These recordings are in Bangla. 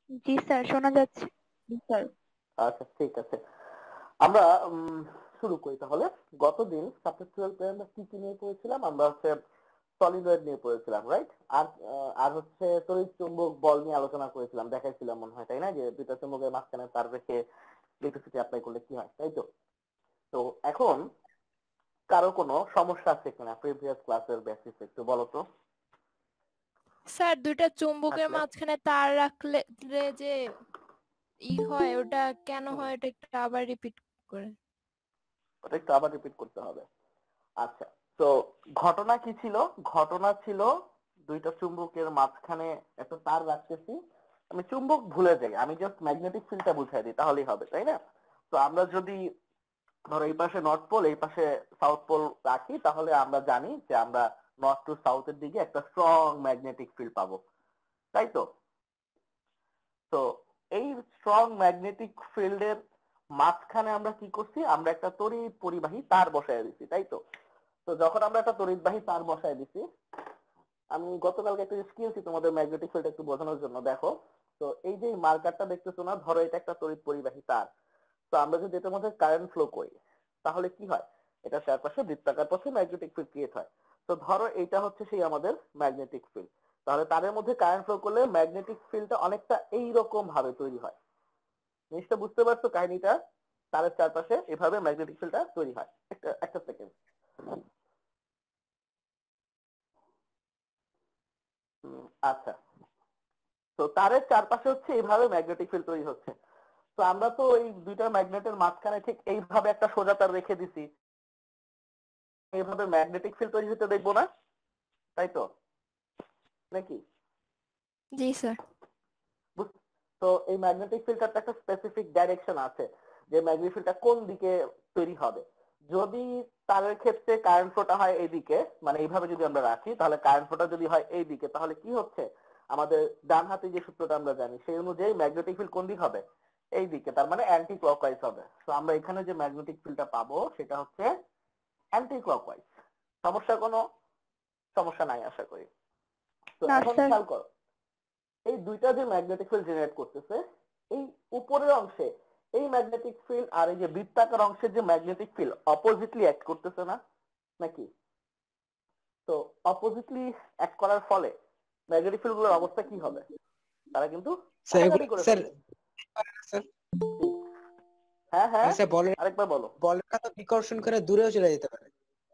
জি স্যার, শোনা যাচ্ছে। স্যার, আচ্ছা ঠিক আছে। আমরা শুরু করি তাহলে। গতদিন চ্যাপ্টার 12 এ আমরা কি কি নিয়ে পড়েছিলাম? আমরা হচ্ছে সলিনয়েড নিয়ে পড়েছিলাম, রাইট? আর হচ্ছে তড়িৎ চুম্বক বল নিয়ে আলোচনা করেছিলাম, দেখাইছিলাম মনে হয়, তাই না? যে দুইটা চুম্বকের মাঝখানে তার রেখে ইলেকট্রিসিটি অ্যাপ্লাই করলে কি হয়, তাই তো? তো এখন কারো কোনো সমস্যা আছে কিনা প্রিভিয়াস ক্লাসের বেসিসে একটু বলো তো। স্যার, দুইটা চুম্বকের থাকলে মাঝখানে তার রাখলে যে হয়, ওটা কেন হুম, হয়, ওটা একটু আবার রিপিট করে। ওটা একটু আবার রিপিট করতে হবে। আচ্ছা, তো ঘটনা কি ছিল? ঘটনা ছিল দুইটা চুম্বকের মাঝখানে একটা তার রাখতেছি। আমি চুম্বক ভুলে যাই, আমি জাস্ট ম্যাগনেটিক ফিল্ডটা বুঝাই দিই, তাহলেই হবে, তাই না? তো আমরা যদি ধরো এই পাশে নর্থ পোল, এই পাশে সাউথ পোল রাখি, তাহলে আমরা জানি যে আমরা নর্থ টু সাউথের দিকে একটা স্ট্রং ম্যাগনেটিক ফিল্ড পাবো, তাই তো? তো এই স্ট্রং ম্যাগনেটিক ফিল্ডের মাঝখানে আমরা কি করছি? আমরা একটা তড়িৎ পরিবাহী তার বসায় দিছি, তাই তো? তো যখন আমরা একটা তড়িৎবাহী তার বসায় দিছি, আমি গতকালকে একটা শিখিয়েছি তোমাদের ম্যাগনেটিক ফিল্ড একটু বোঝানোর জন্য, দেখো। তো এই যে মার্কারটা দেখতেছো না, ধরো এটা একটা তড়িৎ পরিবাহী তার। তো আমরা যদি এটার মধ্যে কারেন্ট ফ্লো করি, তাহলে কি হয়? এটা চারপাশে বৃত্তাকার পথে ম্যাগনেটিক ফিল্ড ক্রিয়েট হয়। তো ধরো এইটা হচ্ছে সেই আমাদের ম্যাগনেটিক ফিল্ড। তাহলে তারের মধ্যে কারেন্ট ফ্লো করলে ম্যাগনেটিক ফিল্ডটা অনেকটা এইরকম ভাবে তৈরি হয়। জিনিসটা বুঝতে পারছো কাহিনীটা? তারের চারপাশে এভাবে ম্যাগনেটিক ফিল্ডটা তৈরি হয়। একটা একটা সেকেন্ড। আচ্ছা, তো তারের চারপাশে হচ্ছে এইভাবে ম্যাগনেটিক ফিল্ড তৈরি হচ্ছে। তো আমরা তো এই দুইটা ম্যাগনেটের মাঝখানে ঠিক এইভাবে একটা সোজা তার রেখে দিছি, এইভাবে ম্যাগনেটিক ফিল্ড তৈরি হতে দেখবো না, তাই তো? নাকি? জি স্যার। তো এই ম্যাগনেটিক ফিল্ডটার একটা স্পেসিফিক ডাইরেকশন আছে, যে ম্যাগনেটিক ফিল্ডটা কোন দিকে তৈরি হবে। যদি তারের ক্ষেত্রে কারেন্ট ফ্লোটা হয় এইদিকে, মানে এইভাবে যদি আমরা রাখি, তাহলে কারেন্ট ফ্লোটা যদি হয় এইদিকে, তাহলে কি হচ্ছে? আমাদের ডান হাতে যে সূত্রটা আমরা জানি, সেই অনুযায়ী ম্যাগনেটিক ফিল্ড কোন দিক হবে? এই দিকে, তার মানে অ্যান্টি ক্লকওয়াইজ হবে। তো আমরা এখানে যে ম্যাগনেটিক ফিল্ডটা পাবো সেটা হচ্ছে অ্যান্টি ক্লকওয়াইজ। সমস্যা কোনো সমস্যা নাই আশা করি। তো না এখন স্যার। খেয়াল করো, এই দুইটা যে ম্যাগনেটিক ফিল্ড জেনারেট করতেছে, এই উপরের অংশে এই ম্যাগনেটিক ফিল্ড আর এই যে বৃত্তাকার অংশের যে ম্যাগনেটিক ফিল্ড অপোজিটলি অ্যাক্ট করতেছে না, নাকি? তো অপোজিটলি অ্যাক্ট করার ফলে ম্যাগনেটিক ফিল্ড গুলোর অবস্থা কি হবে? তারা কিন্তু স্যার এগুলো কাটাকাটি করে স্যার ফেলবে। স্যার হ্যাঁ হ্যাঁ, স্যার আরেকবার বলো। বলটা তো বিকর্ষণ করে দূরেও চলে যেতে পারে।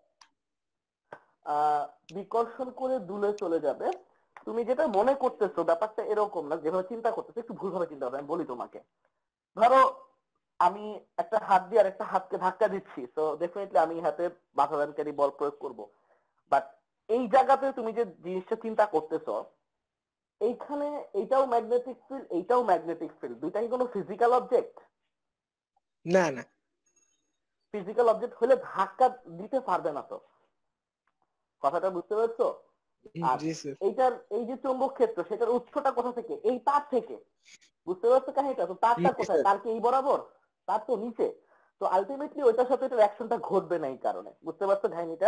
বিকর্ষণ করে দূরে চলে যাবে। তুমি যেটা মনে করতেছো ব্যাপারটা এরকম না, যেভাবে চিন্তা করতেছো একটু ভুলভাবে চিন্তা করবে। আমি বলি তোমাকে, ধরো আমি একটা হাত দিয়ে আর একটা হাতকে ধাক্কা দিচ্ছি, তো ডেফিনেটলি আমি হাতে বাধাদানকারী বল প্রয়োগ করব। বাট এই জায়গাতে তুমি যে জিনিসটা চিন্তা করতেছো, এইখানে এইটাও ম্যাগনেটিক ফিল্ড, এইটাও ম্যাগনেটিক ফিল্ড, দুইটাই কোনো ফিজিক্যাল অবজেক্ট। না না। ফিজিক্যাল অবজেক্ট হলে ধাক্কা দিতে পারবে না তো, কথাটা বুঝতে পারছো? আর জি স্যার। এইটার এই যে চৌম্বক ক্ষেত্র, সেটার উৎসটা কোথা থেকে? এই তার থেকে। বুঝতে পারছো কাহিনীটা? তো তারটা জি কোথায়? স্যার। তার কি এই বরাবর? তার তো নিচে। তো আলটিমেটলি ওইটার সাথে এটার অ্যাকশনটা ঘটবে না, এই কারণে। বুঝতে পারছো কাহিনীটা?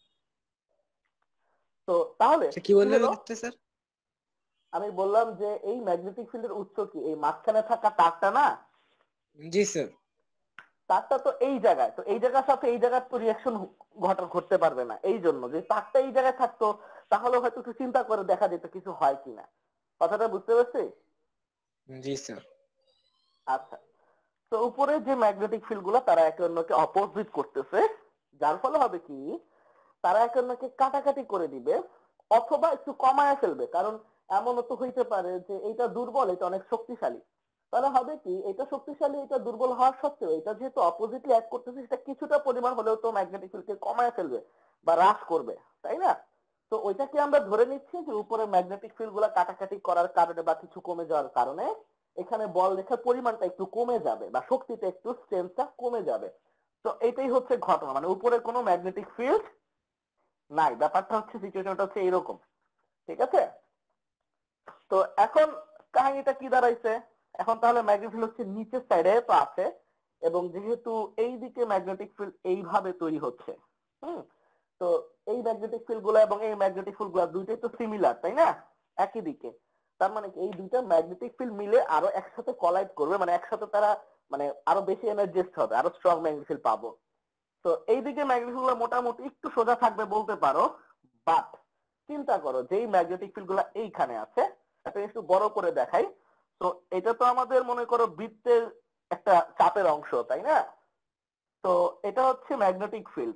তো তাহলে সে কি কি বললেন হলো? আমাকে স্যার? আমি বললাম যে এই ম্যাগনেটিক ফিল্ডের উৎস কি? এই মাঝখানে থাকা তারটা না? জি স্যার। তারটা তো এই জায়গায়, তো এই জায়গার সাথে এই জায়গার তো রিয়াকশন ঘটতে পারবে না। এই জন্য যে তারটা এই জায়গায় থাকতো, তাহলে হয়তো একটু চিন্তা করে দেখা যেত কিছু হয় কিনা। কথাটা বুঝতে পারছি? জি স্যার। আচ্ছা, তো উপরে যে ম্যাগনেটিক ফিল্ড গুলো তারা একে অন্যকে অপোজিট করতেছে, যার ফলে হবে কি? তারা একে অন্যকে কাটাকাটি করে দিবে, অথবা একটু কমায় ফেলবে। কারণ এমনও তো হইতে পারে যে এইটা দুর্বল, এটা অনেক শক্তিশালী। তাহলে হবে কি, এটা শক্তিশালী, এটা দুর্বল হওয়ার সত্ত্বেও এটা যেহেতু অপোজিটলি অ্যাক্ট করতেছে, সেটা কিছুটা পরিমাণ হলেও তো ম্যাগনেটিক ফিল্ডকে কমায় ফেলবে বা হ্রাস করবে, তাই না? তো ওইটাকে আমরা ধরে নিচ্ছি যে উপরে ম্যাগনেটিক ফিল্ড গুলা কাটাকাটি করার কারণে বা কিছু কমে যাওয়ার কারণে এখানে বল রেখার পরিমাণটা একটু কমে যাবে বা শক্তিটা একটু স্ট্রেংথটা কমে যাবে। তো এটাই হচ্ছে ঘটনা, মানে উপরে কোনো ম্যাগনেটিক ফিল্ড নাই। ব্যাপারটা হচ্ছে, সিচুয়েশনটা হচ্ছে এরকম, ঠিক আছে? তো এখন কাহিনীটা কি দাঁড়াইছে? এখন তাহলে ম্যাগনেটিক ফিল্ড হচ্ছে নিচের সাইডে তো আছে, এবং যেহেতু এই দিকে ম্যাগনেটিক ফিল্ড এইভাবে তৈরি হচ্ছে, হুম, তো এই ম্যাগনেটিক ফিল্ড গুলা এবং এই ম্যাগনেটিক ফিল্ড গুলা দুইটাই তো সিমিলার, তাই না? একই দিকে। তার মানে কি এই দুইটা ম্যাগনেটিক ফিল্ড মিলে আরো একসাথে কলাইড করবে, মানে একসাথে তারা মানে আরো বেশি এনার্জিস্ট হবে, আরো স্ট্রং ম্যাগনেটিক ফিল্ড পাবো। তো এইদিকে ম্যাগনেটিক ফিল্ড গুলো মোটামুটি একটু সোজা থাকবে বলতে পারো, বাট চিন্তা করো যেই ম্যাগনেটিক ফিল্ড গুলো এইখানে আছে, একটা একটু বড় করে দেখাই। তো এটা তো আমাদের মনে করো বৃত্তের একটা চাপের অংশ, তাই না? তো এটা হচ্ছে ম্যাগনেটিক ফিল্ড।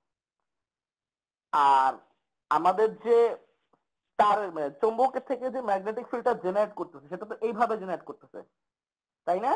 আর আমাদের যে তার চৌম্বকের থেকে যে ম্যাগনেটিক ফিল্ডটা জেনারেট করতেছে সেটা তো এইভাবে জেনারেট করতেছে, তাই না?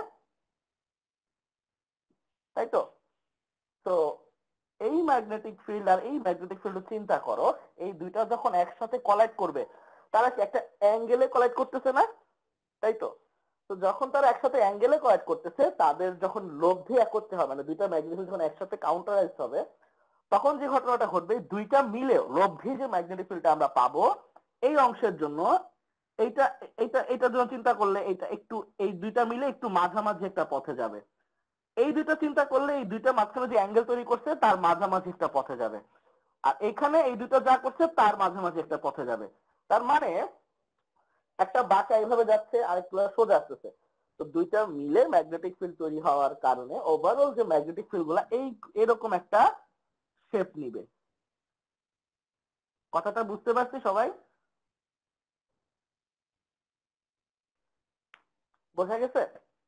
তাই তো। তো এই ম্যাগনেটিক ফিল্ড আর এই ম্যাগনেটিক ফিল্ড চিন্তা করো, এই দুইটা যখন একসাথে কলাইড করবে তারা কি একটা অ্যাঙ্গেলে কলাইড করতেছে না? তাই তো। তো যখন তারা একসাথে অ্যাঙ্গেলে কলাইড করতেছে, তাদের যখন লব্ধি একত্রে হবে, মানে দুইটা ম্যাগনেটিক ফিল্ড যখন একসাথে কাউন্টারাইজ হবে, তখন যে ঘটনাটা ঘটবে দুইটা মিলেও লব্ধি যে ম্যাগনেটিক ফিল্ডটা আমরা পাবো এই অংশের জন্য, এইটা এইটার জন্য চিন্তা করলে এটা একটু এই দুইটা মিলে একটু মাঝামাঝি একটা পথে যাবে। এই দুইটা চিন্তা করলে এই দুইটা মাঝখানে যে অ্যাঙ্গেল তৈরি করছে তার মাঝামাঝি একটা পথে যাবে, আর এখানে এই দুটো যা করছে তার মাঝামাঝি একটা পথে যাবে। তার মানে একটা বাঁকা এইভাবে যাচ্ছে আর একটা সোজা আসতেছে। তো দুইটা মিলে ম্যাগনেটিক ফিল্ড তৈরি হওয়ার কারণে ওভারঅল যে ম্যাগনেটিক ফিল্ড গুলা এই এরকম একটা শেপ নিবে। কথাটা বুঝতে পারছি সবাই? বোঝা গেছে?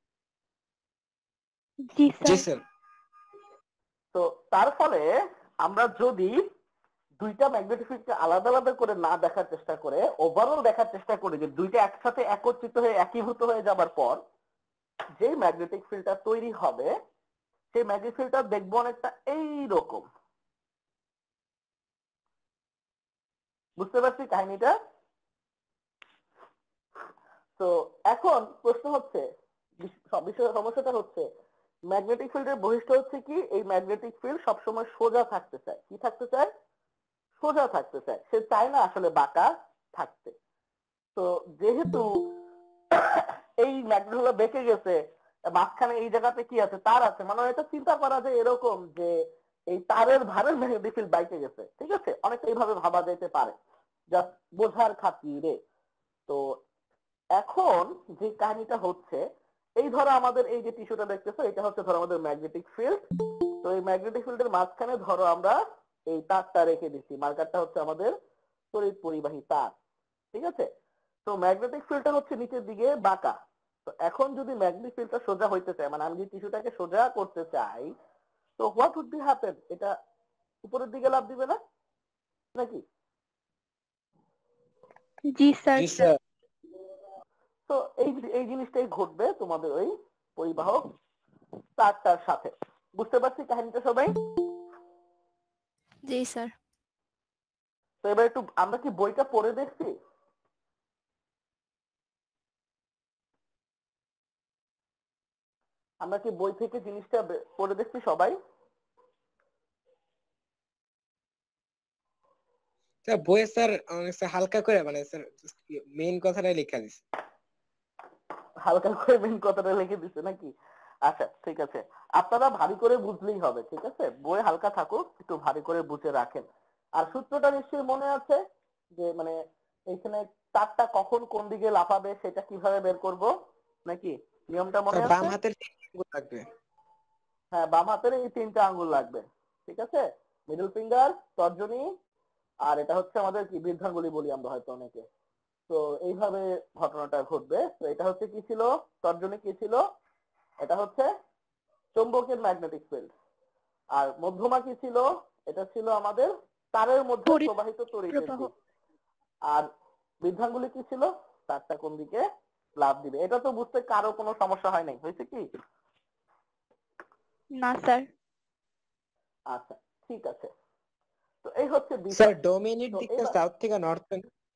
জি জি স্যার। স্যার। তো তার ফলে আমরা যদি দুইটা ম্যাগনেটিক ফিল্ডকে আলাদা আলাদা করে না দেখার চেষ্টা করে ওভারঅল দেখার চেষ্টা করি যে দুইটা একসাথে একত্রিত হয়ে একীভূত হয়ে যাবার পর যে ম্যাগনেটিক ফিল্ডটা তৈরি হবে সেই ম্যাগনেটিক ফিল্ডটা দেখবো অনেকটা এইরকম। বুঝতে পারছি কাহিনীটা? তো এখন প্রশ্ন হচ্ছে, সমস্যাটা হচ্ছে ম্যাগনেটিক ফিল্ডের বৈশিষ্ট্য হচ্ছে কি, এই ম্যাগনেটিক ফিল্ড সবসময় সোজা থাকতে চায়। কি থাকতে চায়? সোজা থাকতে চায়, সে চায় না আসলে বাঁকা থাকতে। তো যেহেতু এই ম্যাগনেট গুলো বেঁকে গেছে, মাঝখানে এই জায়গাতে কি আছে, তার আছে, মানে এটা চিন্তা করা যায় এরকম যে এই তারের ধারের ম্যাগনেটিক ফিল্ড বাইকে গেছে, ঠিক আছে, অনেকটা এইভাবে ভাবা যেতে পারে জাস্ট বোঝার খাতিরে। তো এখন যে কাহিনীটা হচ্ছে, এই ধরো আমাদের এই যে টিস্যুটা দেখতেছো এটা হচ্ছে ধরো আমাদের ম্যাগনেটিক ফিল্ড। তো এই ম্যাগনেটিক ফিল্ডের মাঝখানে ধরো আমরা এই তারটা রেখে দিচ্ছি, মার্কারটা হচ্ছে আমাদের তড়িৎ পরিবাহী তার, ঠিক আছে। তো ম্যাগনেটিক ফিল্ডটা হচ্ছে নিচের দিকে বাঁকা। তো এখন যদি ম্যাগনেটিক ফিল্ডটা সোজা হইতে চায়, মানে আমি যদি টিস্যুটাকে সোজা করতে চাই, তো হোয়াট উড বি হ্যাপেন? এটা উপরের দিকে লাফ দিবে না নাকি? জি স্যার। জি স্যার। তো এই এই জিনিসটাই ঘটবে তোমাদের ওই পরিবাহক তারটার সাথে। বুঝতে পারছি কাহিনীটা সবাই? জি স্যার। তো এবার একটু আমরা কি বইটা পড়ে দেখছি? আমরা কি বই থেকে জিনিসটা পড়ে দেখছি সবাই? স্যার বইয়ে স্যার অনেক স্যার হালকা করে মানে স্যার মেইন কথাটাই লেখা দিছে। হালকা করে মেন কথাটা লিখে দিচ্ছে নাকি? আচ্ছা ঠিক আছে, আপনারা ভারী করে বুঝলেই হবে, ঠিক আছে, বই হালকা থাকুক, একটু ভারী করে বুঝে রাখেন। আর সূত্রটা নিশ্চয়ই মনে আছে যে মানে এইখানে তারটা কখন কোন দিকে লাফাবে সেটা কিভাবে বের করব নাকি? নিয়মটা মনে স্যার বাম আছে? হাতের দিকে আঙ্গুল লাগবে। হ্যাঁ, বাম হাতের এই তিনটা আঙ্গুল লাগবে, ঠিক আছে, মিডল ফিঙ্গার, তর্জনী, আর এটা হচ্ছে আমাদের কি বৃদ্ধাঙ্গুলি বলি আমরা হয়তো অনেকে। তো এইভাবে ঘটনাটা ঘটবে। তো এটা হচ্ছে কি ছিল, তর্জনী কি ছিল, এটা হচ্ছে চৌম্বকের ম্যাগনেটিক ফিল্ড। আর মধ্যমা কি ছিল, এটা ছিল আমাদের তারের মধ্যে প্রবাহিত তড়িতের প্রবাহ। দিক। আর বৃদ্ধাঙ্গুলি কি ছিল, তারটা কোন দিকে লাফ দিবে। এটা তো বুঝতে কারো কোনো সমস্যা হয় নাই, হয়েছে কি? না স্যার। আচ্ছা ঠিক আছে, তো এই হচ্ছে স্যার বিষয়। ডোমেনের তো দিকটা এবার সাউথ থেকে নর্থ।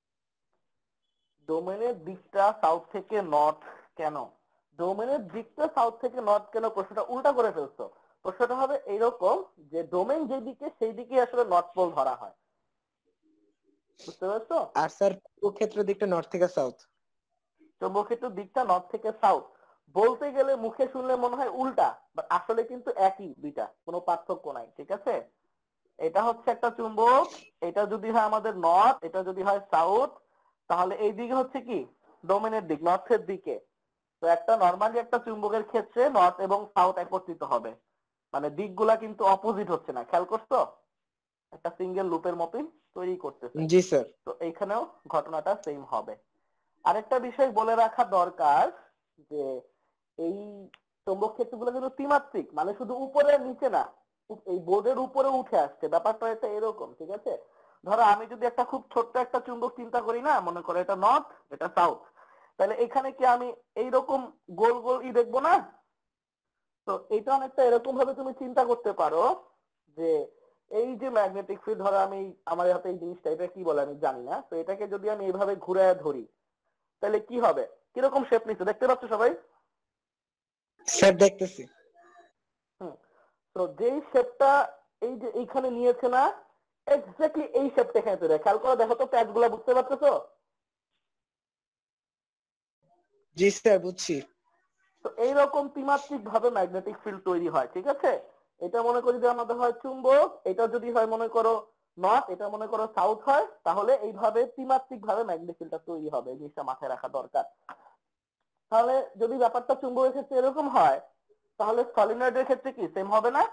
ডোমেনের দিকটা সাউথ থেকে নর্থ কেন? ডোমেনের দিকটা সাউথ থেকে নর্থ কেন, প্রশ্নটা উল্টা করে ফেলছো। প্রশ্নটা হবে এইরকম যে ডোমেন যেদিকে সেই দিকে আসলে নর্থ পোল ধরা হয়। বুঝতে পারছো? আর স্যার ক্ষেত্রের দিকটা নর্থ থেকে সাউথ। চৌম্বকক্ষেত্রের দিকটা নর্থ থেকে সাউথ। বলতে গেলে মুখে শুনলে মনে হয় উল্টা, বাট আসলে কিন্তু একই, দুইটা কোনো পার্থক্য নাই, ঠিক আছে। এটা হচ্ছে একটা চুম্বক, এটা যদি হয় আমাদের নর্থ, এটা যদি হয় সাউথ, তাহলে এই দিকে হচ্ছে কি ডোমেনের দিক, নর্থের দিকে। তো একটা নরমালি একটা চুম্বকের ক্ষেত্রে নর্থ এবং সাউথ একত্রিত হবে, মানে দিকগুলা কিন্তু অপোজিট হচ্ছে না, খেয়াল করছো? একটা সিঙ্গেল লুপের মতোই তৈরি করতেছে। জি স্যার। তো এইখানেও ঘটনাটা সেম হবে। আরেকটা বিষয় বলে রাখা দরকার যে এই চৌম্বক ক্ষেত্রগুলো কিন্তু ত্রিমাত্রিক, মানে শুধু উপরে নিচে না, এই বোর্ডের উপরে উঠে আসছে, ব্যাপারটা এটা এরকম, ঠিক আছে? ধরো আমি যদি একটা খুব ছোট্ট একটা চুম্বক চিন্তা করি না, মনে করো এটা নর্থ এটা সাউথ, তাহলে এখানে কি আমি এইরকম গোল গোল দেখবো না? তো এটা অনেকটা এরকম ভাবে তুমি চিন্তা করতে পারো যে এই যে ম্যাগনেটিক ফিল্ড, ধরো আমি আমার হাতে এই জিনিসটা, এটা কি বলে আমি জানি না, তো এটাকে যদি আমি এইভাবে ঘুরে ধরি তাহলে কি হবে? কিরকম শেপ নিচ্ছে দেখতে পাচ্ছ সবাই? স্যার দেখতেছি। তো যেই শেপটা এই যে এইখানে নিয়েছে না, এক্স্যাক্টলি এই শেপটা এখানে তৈরি হয়। খেয়াল করে দেখো তো, প্যাচগুলো বুঝতে পারছো? জি স্যার বুঝছি। তো এইরকম ত্রিমাত্রিক ভাবে ম্যাগনেটিক ফিল্ড তৈরি হয়, ঠিক আছে? এটা মনে করি যে আমাদের হয় চুম্বক, এটা যদি হয় মনে করো নর্থ, এটা মনে করো সাউথ হয়, তাহলে এইভাবে ত্রিমাত্রিক ভাবে ম্যাগনেটিক ফিল্ডটা তৈরি হবে। এই জিনিসটা মাথায় রাখা দরকার। তাহলে যদি ব্যাপারটা চুম্বকের ক্ষেত্রে এরকম হয়, তাহলে সলিনয়েডের ক্ষেত্রে কি সেম হবে না?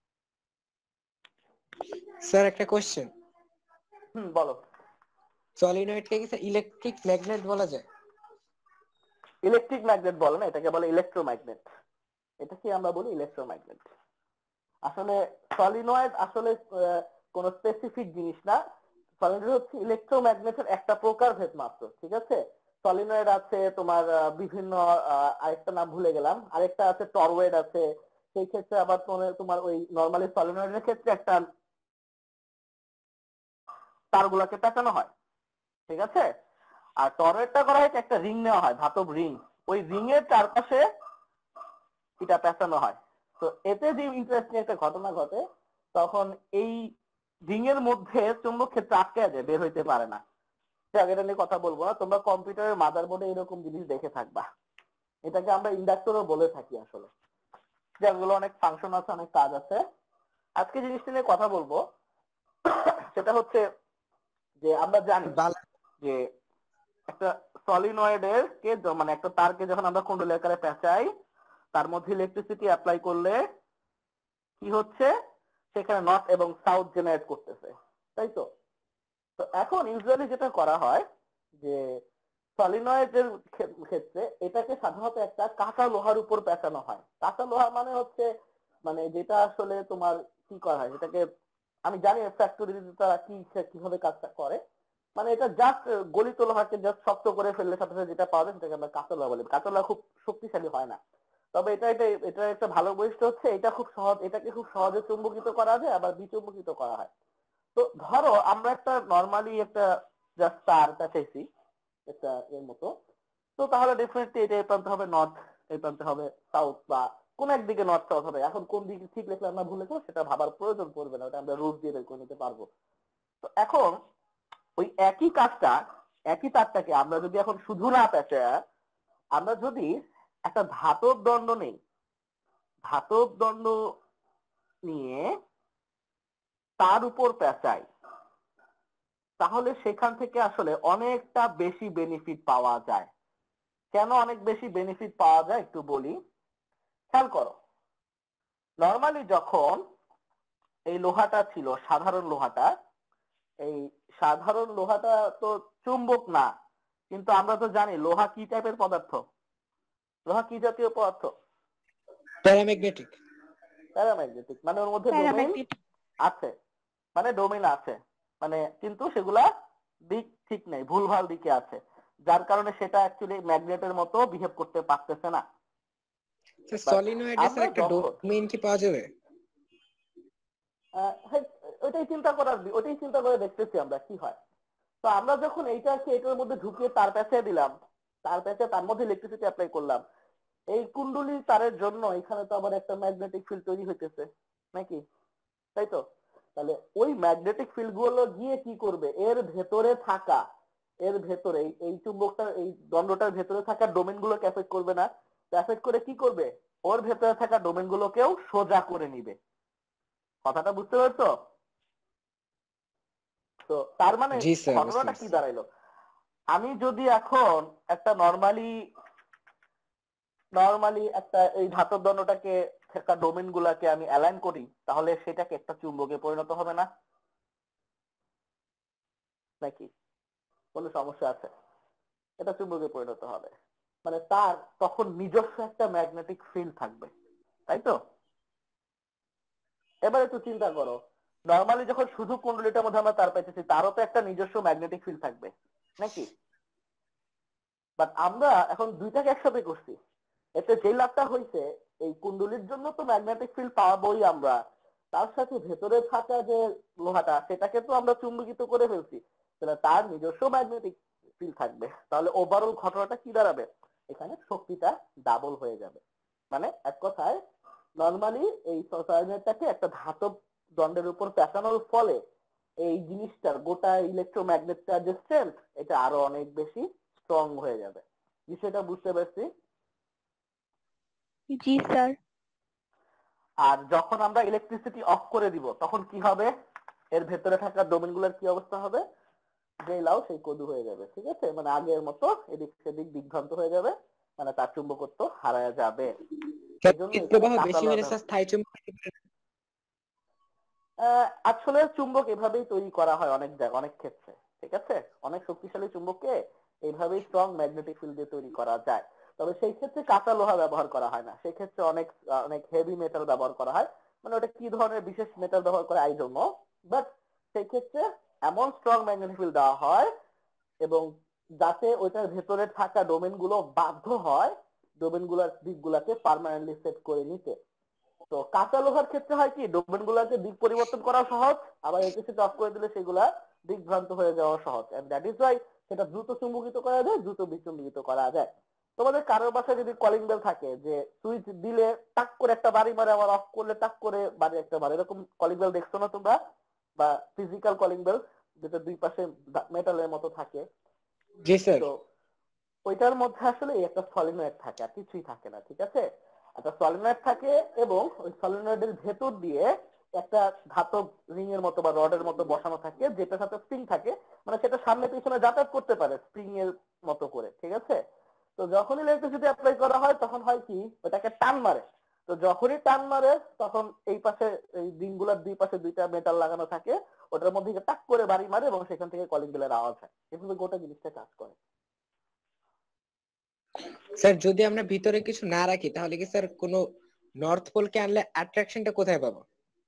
স্যার একটা কোশ্চেন, বলো। সলিনয়েডকে কি স্যার ইলেকট্রিক ম্যাগনেট বলা যায়? ইলেকট্রিক ম্যাগনেট বলে না, এটাকে বলে ইলেকট্রোম্যাগনেট। এটাকে আমরা বলি ইলেকট্রোম্যাগনেট। আসলে সলিনয়েড আসলে কোন স্পেসিফিক জিনিস না, সলিনয়েড হচ্ছে ইলেকট্রোম্যাগনেটের একটা প্রকারভেদ মাত্র, ঠিক আছে? সলিনয়েড আছে তোমার বিভিন্ন, আরেকটা নাম ভুলে গেলাম, আরেকটা আছে টরয়েড আছে। সেই ক্ষেত্রে আবার তোমার ওই নরমালি সলিনয়েডের ক্ষেত্রে একটা তারগুলাকে পেঁচানো হয়, ঠিক আছে? আর টরয়েডটা করা হয় একটা রিং নেওয়া হয়, ধাতব রিং, ওই রিং এর চারপাশে এটা পেঁচানো হয়। তো এতে যে ইন্টারেস্টিং একটা ঘটনা ঘটে, তখন এই রিং এর মধ্যে চুম্বক ক্ষেত্র আটকে যায়, বের হইতে পারে না। এটা নিয়ে কথা বলবো না, তোমরা কম্পিউটারের মাদারবোর্ডে এরকম জিনিস দেখে থাকবা। এটাকে আমরা ইন্ডাক্টরও বলে থাকি আসলে। যেগুলো অনেক ফাংশন আছে, অনেক কাজ আছে। আজকে জিনিসটা নিয়ে কথা বলবো, সেটা হচ্ছে যে আমরা জানি যে একটা সলিনয়েডের কে মানে একটা তারকে যখন আমরা কুণ্ডলী আকারে পেঁচাই, তার মধ্যে ইলেকট্রিসিটি অ্যাপ্লাই করলে কি হচ্ছে, সেখানে নর্থ এবং সাউথ জেনারেট করতেছে, তাই তো? তো এখন ইউজুয়ালি যেটা করা হয় যে সলিনয়েডের ক্ষেত্রে এটাকে সাধারণত একটা কাঁচা লোহার উপর পেঁচানো হয়। কাঁচা লোহা মানে হচ্ছে, মানে যেটা আসলে তোমার কি করা হয়, এটাকে আমি জানি ফ্যাক্টরিতে তারা কিভাবে কাজটা করে, মানে এটা জাস্ট গলিত লোহাকে জাস্ট শক্ত করে ফেললে সাথে সাথে যেটা পাওয়া যায় সেটাকে আমরা কাঁচা লোহা বলি। কাঁচা লোহা খুব শক্তিশালী হয় না, তবে এটা একটা ভালো বৈশিষ্ট্য হচ্ছে এটা খুব সহজ, এটাকে খুব সহজে চুম্বকিত করা যায়, আবার বিচুম্বকিত করা হয়। তো ধরো আমরা একটা নরমালি একটা জাস্ট তার পেঁচাইছি একটা এর মতো, তো তাহলে ডেফিনেটলি এটা এই প্রান্তে হবে নর্থ, এই প্রান্তে হবে সাউথ, বা কোন একদিকে নর্থ সাউথ হবে। এখন কোন দিকে ঠিক লেখলে আমরা ভুলে যাবো, সেটা ভাবার প্রয়োজন পড়বে না, ওটা আমরা রুট দিয়ে বের করে নিতে পারবো। তো এখন ওই একই কাজটা, একই তারটাকে আমরা যদি এখন শুধু না পেঁচায়, আমরা যদি একটা ধাতব দণ্ড নেই, ধাতব দণ্ড নিয়ে তার উপর পেঁচাই, তাহলে সেখান থেকে আসলে অনেকটা বেশি বেনিফিট পাওয়া যায়। কেন অনেক বেশি বেনিফিট পাওয়া যায় একটু বলি, খেয়াল করো। নরমালি যখন এই লোহাটা ছিল, সাধারণ লোহাটা, এই সাধারণ লোহাটা তো চুম্বক না, কিন্তু আমরা তো জানি লোহা কি টাইপের পদার্থ, লোহা কি জাতীয় পদার্থ? প্যারাম্যাগনেটিক। প্যারাম্যাগনেটিক, মানে ওর মধ্যে ডোমেইন আছে, মানে ডোমেইন আছে, মানে কিন্তু সেগুলা দিক ঠিক নেই, ভুলভাল দিকে আছে, যার কারণে সেটা অ্যাকচুয়ালি ম্যাগনেটের মতো বিহেভ করতে পারতেছে না। সলিনয়েডে স্যার আমরা একটা যখন ডোমেইন কি পাওয়া যাবে? ওইটাই চিন্তা করে দেখতেছি আমরা কি হয়। তো আমরা যখন এইটাকে এটার মধ্যে ঢুকিয়ে তার প্যাঁচে দিলাম, তার প্যাঁচে তার মধ্যে ইলেকট্রিসিটি অ্যাপ্লাই করলাম, এই কুণ্ডলী তারের জন্য এখানে তো আবার একটা ম্যাগনেটিক ফিল্ড তৈরি হইতেছে নাকি, তাই তো? তাহলে ওই ম্যাগনেটিক ফিল্ড গুলো গিয়ে কি করবে, এর ভেতরে থাকা, এর ভেতরে এই চুম্বকটার এই দণ্ডটার ভেতরে থাকা ডোমেন গুলোকে এফেক্ট করবে না, এফেক্ট করে কি করবে, ওর ভেতরে থাকা ডোমেন গুলোকেও সোজা করে নিবে। কথাটা বুঝতে পারছো? তো তার মানে জি স্যার বুঝতে ঘটনাটা কি পারছি। দাঁড়াইলো, আমি যদি এখন একটা নরমালি একটা এই ধাতব দণ্ডটাকে একটা ডোমেন গুলাকে আমি অ্যালাইন করি, তাহলে সেটাকে একটা চুম্বকে পরিণত হবে না নাকি? কোনো সমস্যা আছে? এটা চুম্বকে পরিণত হবে, মানে তার তখন নিজস্ব একটা ম্যাগনেটিক ফিল্ড থাকবে, তাই তো? এবার একটু চিন্তা করো, নরমালি যখন শুধু কুণ্ডলীটার মধ্যে আমরা তার পাইতেছি, তারও তো একটা নিজস্ব ম্যাগনেটিক ফিল্ড থাকবে নাকি? বাট আমরা এখন দুইটাকে একসাথে করছি, এতে যে লাভটা হয়েছে, এই কুণ্ডলীর জন্য তো ম্যাগনেটিক ফিল্ড পাবোই আমরা, তার সাথে ভেতরে থাকা যে লোহাটা সেটাকে তো আমরা চুম্বকিত করে ফেলছি, তাহলে তার নিজস্ব ম্যাগনেটিক ফিল্ড থাকবে। তাহলে ওভারঅল ঘটনাটা কি দাঁড়াবে? এখানে শক্তিটা ডাবল হয়ে যাবে। মানে এক কথায় নর্মালি এই সলিনয়েডটাকে একটা ধাতব দণ্ডের উপর পেঁচানোর ফলে এই জিনিসটার গোটা ইলেকট্রোম্যাগনেটটার যে স্ট্রেংথ, এটা আরো অনেক বেশি স্ট্রং হয়ে যাবে। বিষয়টা বুঝতে পারছি? জি স্যার। আর যখন আমরা ইলেকট্রিসিটি অফ করে দিব তখন কি হবে? এর ভেতরে থাকা ডোমেনগুলোর কি অবস্থা হবে? যে লাউ সেই কদু হয়ে যাবে, ঠিক আছে? মানে আগের মতো এদিক সেদিক দিগ্ভ্রান্ত হয়ে যাবে, মানে তার চুম্বকত্ব হারায় যাবে। এই জন্য তড়িৎ এখানে প্রবাহ কাঁচা বেশি হলে লোহা স্যার স্থায়ী চুম্বক হতে পারে না? আসলে চুম্বক এভাবেই তৈরি করা হয় অনেক জায়গায়, অনেক ক্ষেত্রে, ঠিক আছে? অনেক শক্তিশালী চুম্বককে এইভাবেই স্ট্রং ম্যাগনেটিক ফিল্ড দিয়ে তৈরি করা যায়। তবে সেই ক্ষেত্রে কাঁচা লোহা ব্যবহার করা হয় না, সেই ক্ষেত্রে অনেক অনেক হেভি মেটাল ব্যবহার করা হয়। মানে ওটা কি ধরনের বিশেষ মেটাল ব্যবহার করে আই ডোন্ট নো, বাট সেই ক্ষেত্রে এমন স্ট্রং ম্যাগনেটিক ফিল্ড দেওয়া হয় এবং যাতে ওইটার ভেতরে থাকা ডোমেন গুলো বাধ্য হয় ডোমেন গুলার দিকগুলাকে পার্মানেন্টলি সেট করে নিতে। তো কাঁচা লোহার ক্ষেত্রে হয় কি, ডোমেন গুলাকে দিক পরিবর্তন করা সহজ, আবার ইলেকট্রিসিটি অফ করে দিলে সেগুলা দিকভ্রান্ত হয়ে যাওয়া সহজ, এন্ড দ্যাট ইজ ওয়াই সেটা দ্রুত চুম্বকিত করা যায়, দ্রুত বিচুম্বিত করা যায়। তোমাদের কারোর বাসায় যদি কলিং বেল থাকে, যে সুইচ দিলে টাক করে একটা বাড়ি মারে, আবার অফ করলে টাক করে বাড়ি একটা মারে, এরকম কলিং বেল দেখছো না তোমরা? বা ফিজিক্যাল কলিং বেল যেটা দুই পাশে মেটালের মতো থাকে, জি স্যার। তো ওইটার মধ্যে আসলে একটা সলিনয়েড থাকে, আর কিছুই থাকে না, ঠিক আছে? একটা সলিনয়েড থাকে এবং ওই সলিনয়েডের ভেতর দিয়ে একটা ধাতব রিং এর মতো বা রডের মতো বসানো থাকে, যেটার সাথে স্প্রিং থাকে, মানে সেটা সামনে পিছনে যাতায়াত করতে পারে স্প্রিং এর মতো করে, ঠিক আছে? তো যখন ইলেকট্রিসিটি অ্যাপ্লাই করা হয় তখন হয় কি, ওটাকে টান মারে। তো যখনই টান মারে তখন এই পাশে এই রিংগুলোর দুই পাশে দুইটা মেটাল লাগানো থাকে, ওটার মধ্যে টাক করে বাড়ি মারে এবং সেখান থেকে কলিং বেলের আওয়াজ হয়। এভাবে গোটা জিনিসটা কাজ করে। স্যার যদি আমরা ভিতরে কিছু না রাখি তাহলে কি স্যার কোনো নর্থ পোলকে আনলে অ্যাট্রাকশনটা কোথায় পাবো?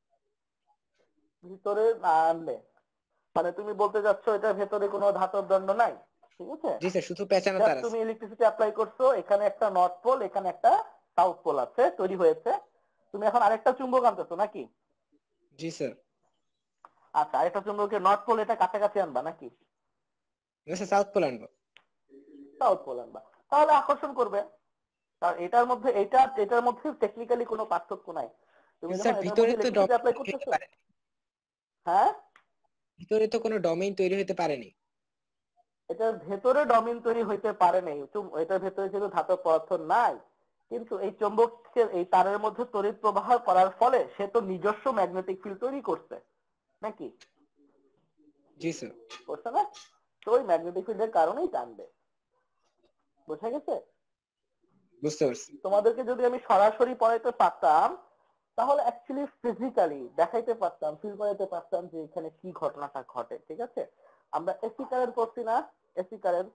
ভিতরে না আনলে মানে তুমি বলতে চাচ্ছ এটার ভেতরে কোনো ধাতব দণ্ড নাই, ঠিক আছে? জি স্যার, শুধু পেঁচানো জাস্ট তার আছে। তুমি ইলেকট্রিসিটি অ্যাপ্লাই করছো, এখানে একটা নর্থ পোল, এখানে একটা সাউথ পোল আছে তৈরি হয়েছে। তুমি এখন আরেকটা চুম্বক আনতেছো নাকি? জি স্যার। আচ্ছা, আরেকটা চুম্বকের নর্থ পোল এটা কাছাকাছি আনবা নাকি? স্যার সাউথ পোল আনবো। সাউথ পোল আনবা, তাহলে আকর্ষণ করবে। কারণ এটার মধ্যে এটার মধ্যে টেকনিক্যালি কোনো পার্থক্য নাই। তুমি কিন্তু যখন স্যার এটার ভিতরে মধ্যে তো ইলেকট্রিসিটি ডোমেইন অ্যাপ্লাই তৈরি হতে করতেছো, পারে, হ্যাঁ, ভিতরে তো কোনো ডোমেইন তৈরি হতে পারেনি। এটার ভেতরে ডমিন তৈরি হইতে পারে নাই, এটার ভেতরে যেহেতু ধাতব পদার্থ নাই, কিন্তু এই চৌম্বককে এই তারের মধ্যে তড়িৎ প্রবাহ করার ফলে সে তো নিজস্ব ম্যাগনেটিক ফিল্ড তৈরি করছে নাকি? জি স্যার। করছে না? তো ওই ম্যাগনেটিক ফিল্ডের কারণেই টানবে। বুঝা গেছে? বুঝতে পারছি। তোমাদেরকে যদি আমি সরাসরি পড়াইতে পারতাম তাহলে অ্যাকচুয়ালি ফিজিক্যালি দেখাইতে পারতাম, ফিল করাইতে পারতাম যে এখানে কি ঘটনাটা ঘটে, ঠিক আছে? আমরা এসি কারেন্ট পড়ছি না? এসি কারেন্ট,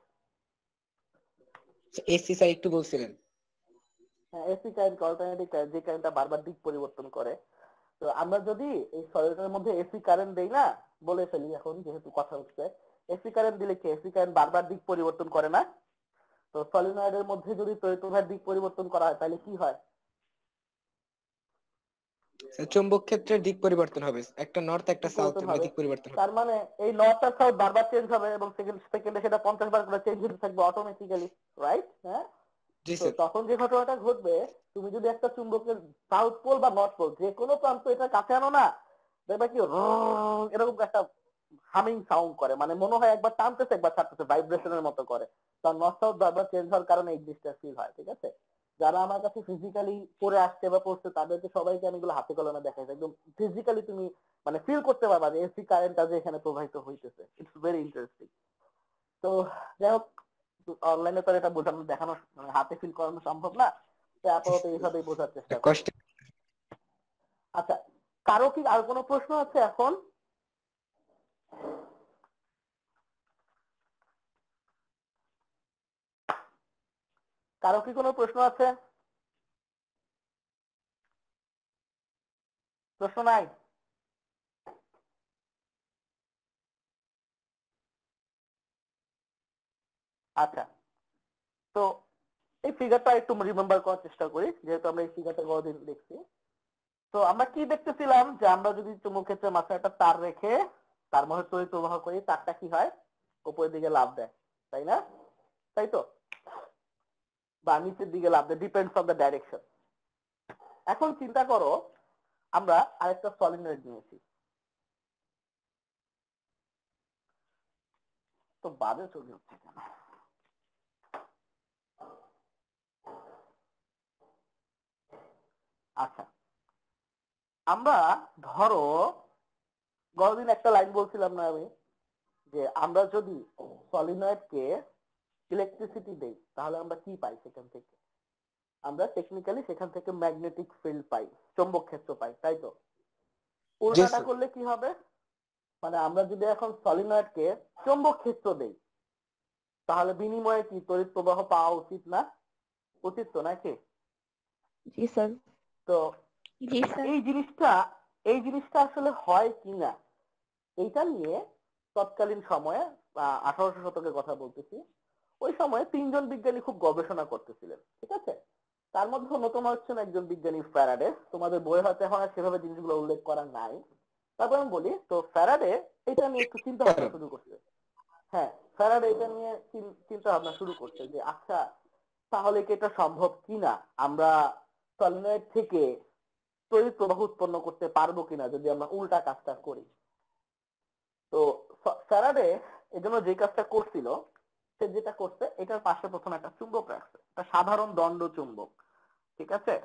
এসি স্যার একটু বলছিলেন। এসি কারেন্ট অল্টারনেটিং কারেন্ট, যে কারেন্টটা বারবার দিক পরিবর্তন করে। তো আমরা যদি এই সলিডের মধ্যে এসি কারেন্ট দেই না, বলে ফেলি এখন যেহেতু কথা হচ্ছে, এসি কারেন্ট দিলে কি এসি কারেন্ট বারবার দিক পরিবর্তন করে না? তো সলিনয়েডের মধ্যে যদি তড়িৎ প্রবাহের দিক পরিবর্তন করা হয় তাহলে কি হয়? স্যার চুম্বক ক্ষেত্রের দিক পরিবর্তন হবে, একটা নর্থ একটা দিক সাউথ পরিবর্তন এর হবে। দিক পরিবর্তন হবে। তার মানে এই নর্থ আর সাউথ বারবার চেঞ্জ হবে এবং সেকেন্ড সেকেন্ডে সেটা 50 বার করে চেঞ্জ হতে থাকবে অটোমেটিক্যালি, রাইট? হ্যাঁ। জি তো স্যার। তখন যে ঘটনাটা ঘটবে, তুমি যদি একটা চুম্বকের সাউথ পোল বা নর্থ পোল যে কোনো প্রান্ত এটা কাছে আনো না, দেখবে কি এরকম একটা হামিং সাউন্ড করে, মানে মনে হয় একবার টানতেছে একবার ছাড়তেছে, ভাইব্রেশনের মতো করে। কারণ নর্থ সাউথ বারবার চেঞ্জ হওয়ার কারণে এই জিনিসটা ফিল হয়, ঠিক আছে? যারা আমার কাছে ফিজিক্যালি পড়ে আসছে বা পড়ছে তাদেরকে সবাইকে আমি এগুলো হাতে কলমে দেখাই, একদম ফিজিক্যালি তুমি মানে ফিল করতে পারবা যে এসি কারেন্টটা যে এখানে প্রবাহিত হইতেছে। It's very interesting. তো যাই হোক, অনলাইনে তো আর এটা বোঝানো দেখানো মানে হাতে ফিল করানো সম্ভব না, তো আপাতত এইভাবেই বোঝার চেষ্টা করব। কষ্ট। আচ্ছা, কারো কি আর কোনো প্রশ্ন আছে এখন? কারো কি কোনো প্রশ্ন আছে? প্রশ্ন নাই? আচ্ছা, তো এই ফিগারটা একটু রিমেম্বার করার চেষ্টা করি, যেহেতু আমরা এই ফিগারটা কতদিন দেখছি। তো আমরা কি দেখতেছিলাম যে আমরা যদি চুম্বক ক্ষেত্রের মাথায় একটা তার রেখে তার মধ্যে তড়িৎ প্রবাহ করি, তারটা কি হয়, উপরের দিকে লাফ দেয়, তাই না? তাই তো, বা নিচের দিকে লাফ দেয়, ডিপেন্ডস অন দ্য ডাইরেকশন। এখন চিন্তা করো আমরা আরেকটা সলিনয়েড নিয়েছি, তো বাজে ছবি হচ্ছে কেন? আচ্ছা, আমরা ধরো গতদিন একটা লাইন বলছিলাম না আমি, যে আমরা যদি সলিনয়েডকে ইলেকট্রিসিটি দেই তাহলে আমরা কি পাই সেখান থেকে? আমরা টেকনিক্যালি সেখান থেকে ম্যাগনেটিক ফিল্ড পাই, চৌম্বক ক্ষেত্র পাই, তাই তো? উল্টাটা করলে কি হবে? মানে আমরা যদি এখন সলিনয়েডকে চৌম্বক ক্ষেত্র দেই তাহলে বিনিময়ে কি তড়িৎ প্রবাহ পাওয়া উচিত না? উচিত তো নাকি? জি স্যার। তো জি স্যার। এই জিনিসটা আসলে হয় কিনা এইটা নিয়ে তৎকালীন সময়ে 1800 শতকের কথা বলতেছি, ওই সময়ে তিনজন বিজ্ঞানী খুব গবেষণা করতেছিলেন, ঠিক আছে? তার মধ্যে অন্যতম হচ্ছেন একজন বিজ্ঞানী ফ্যারাডে। তোমাদের বইয়ে হয়তো এখন আর সেভাবে জিনিসগুলো উল্লেখ করা নাই, তারপর আমি বলি। তো ফ্যারাডে এটা নিয়ে একটু চিন্তা ভাবনা শুরু করছে। হ্যাঁ, ফ্যারাডে এটা নিয়ে চিন্তা ভাবনা শুরু করছে যে আচ্ছা, তাহলে কি এটা সম্ভব কিনা, আমরা সলিনয়েড থেকে তড়িৎ প্রবাহ উৎপন্ন করতে পারবো কিনা যদি আমরা উল্টা কাজটা করি। তো ফ্যারাডে এজন্য যে কাজটা করছিল, সে যেটা করছে, এটার পাশে প্রথমে একটা চুম্বক রাখছে, একটা সাধারণ দণ্ড চুম্বক, ঠিক আছে?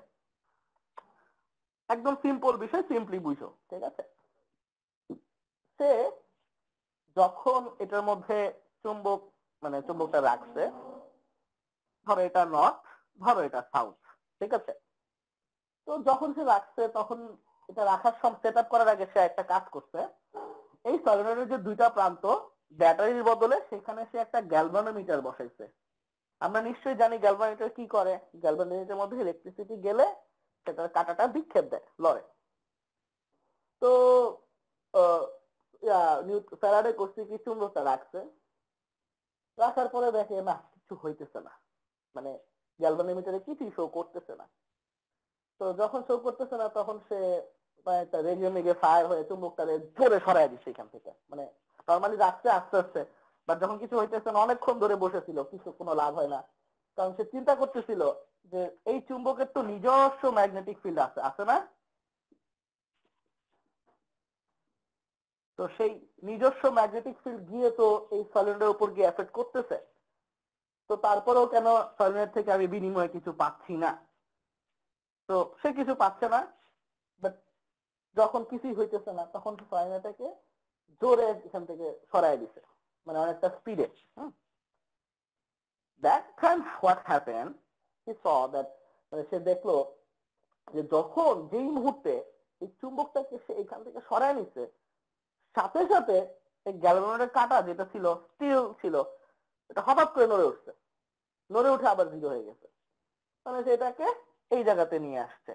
একদম সিম্পল বিষয়, সিম্পলি বুঝো, ঠিক আছে? সে যখন এটার মধ্যে চুম্বক মানে চুম্বকটা রাখছে, ধরো এটা নর্থ, ধরো এটা সাউথ, ঠিক আছে? তো যখন সে রাখছে তখন এটা রাখার সব সেট আপ করার আগে সে একটা কাজ করছে। এই সলিনয়েডের যে দুইটা প্রান্ত, ব্যাটারির বদলে সেখানে সে একটা গ্যালভানোমিটার বসাইছে। আমরা নিশ্চয়ই জানি গ্যালভানোমিটার কি করে। গ্যালভানোমিটারের মধ্যে ইলেকট্রিসিটি গেলে সেটার কাঁটাটা বিক্ষেপ দেয়, লড়ে। তো ফ্যারাডে করছে কি, চুম্বকটা রাখছে, রাখার পরে দেখে না কিছু হইতেছে না, মানে গ্যালভানোমিটারে কিছুই শো করতেছে না। তো যখন শো করতেছে না তখন সে একটা রেডিও মেগে ফায়ার হয়ে চুম্বকটারে জোরে সরাই দিচ্ছে এখান থেকে। মানে নর্মালি রাখছে আস্তে আস্তে, বাট যখন কিছু হইতেছে না, অনেকক্ষণ ধরে বসেছিল, কিছু কোনো লাভ হয় না। কারণ সে চিন্তা করতেছিল যে এই চুম্বকের তো নিজস্ব ম্যাগনেটিক ফিল্ড আছে, আছে না? তো সেই নিজস্ব ম্যাগনেটিক ফিল্ড গিয়ে তো এই সলিনয়েডের উপর গিয়ে এফেক্ট করতেছে। তো তারপরেও কেন সলিনয়েড থেকে আমি বিনিময়ে কিছু পাচ্ছি না? তো সে কিছু পাচ্ছে না, বাট যখন কিছুই হইতেছে না তখন সলিনয়েডটাকে জোরে এখান থেকে সরাই দিছে, মানে অনেকটা স্পিডে। That time what happened, he saw that, মানে সে দেখলো যে যখন যেই মুহূর্তে এই চুম্বকটাকে সে এখান থেকে সরাই নিচ্ছে, সাথে সাথে এই গ্যালভানোমিটারের কাঁটা যেটা ছিল, স্টিল ছিল, এটা হঠাৎ করে নড়ে উঠছে, নড়ে উঠে আবার জিরো হয়ে গেছে। মানে সেটাকে এই জায়গাতে নিয়ে আসছে।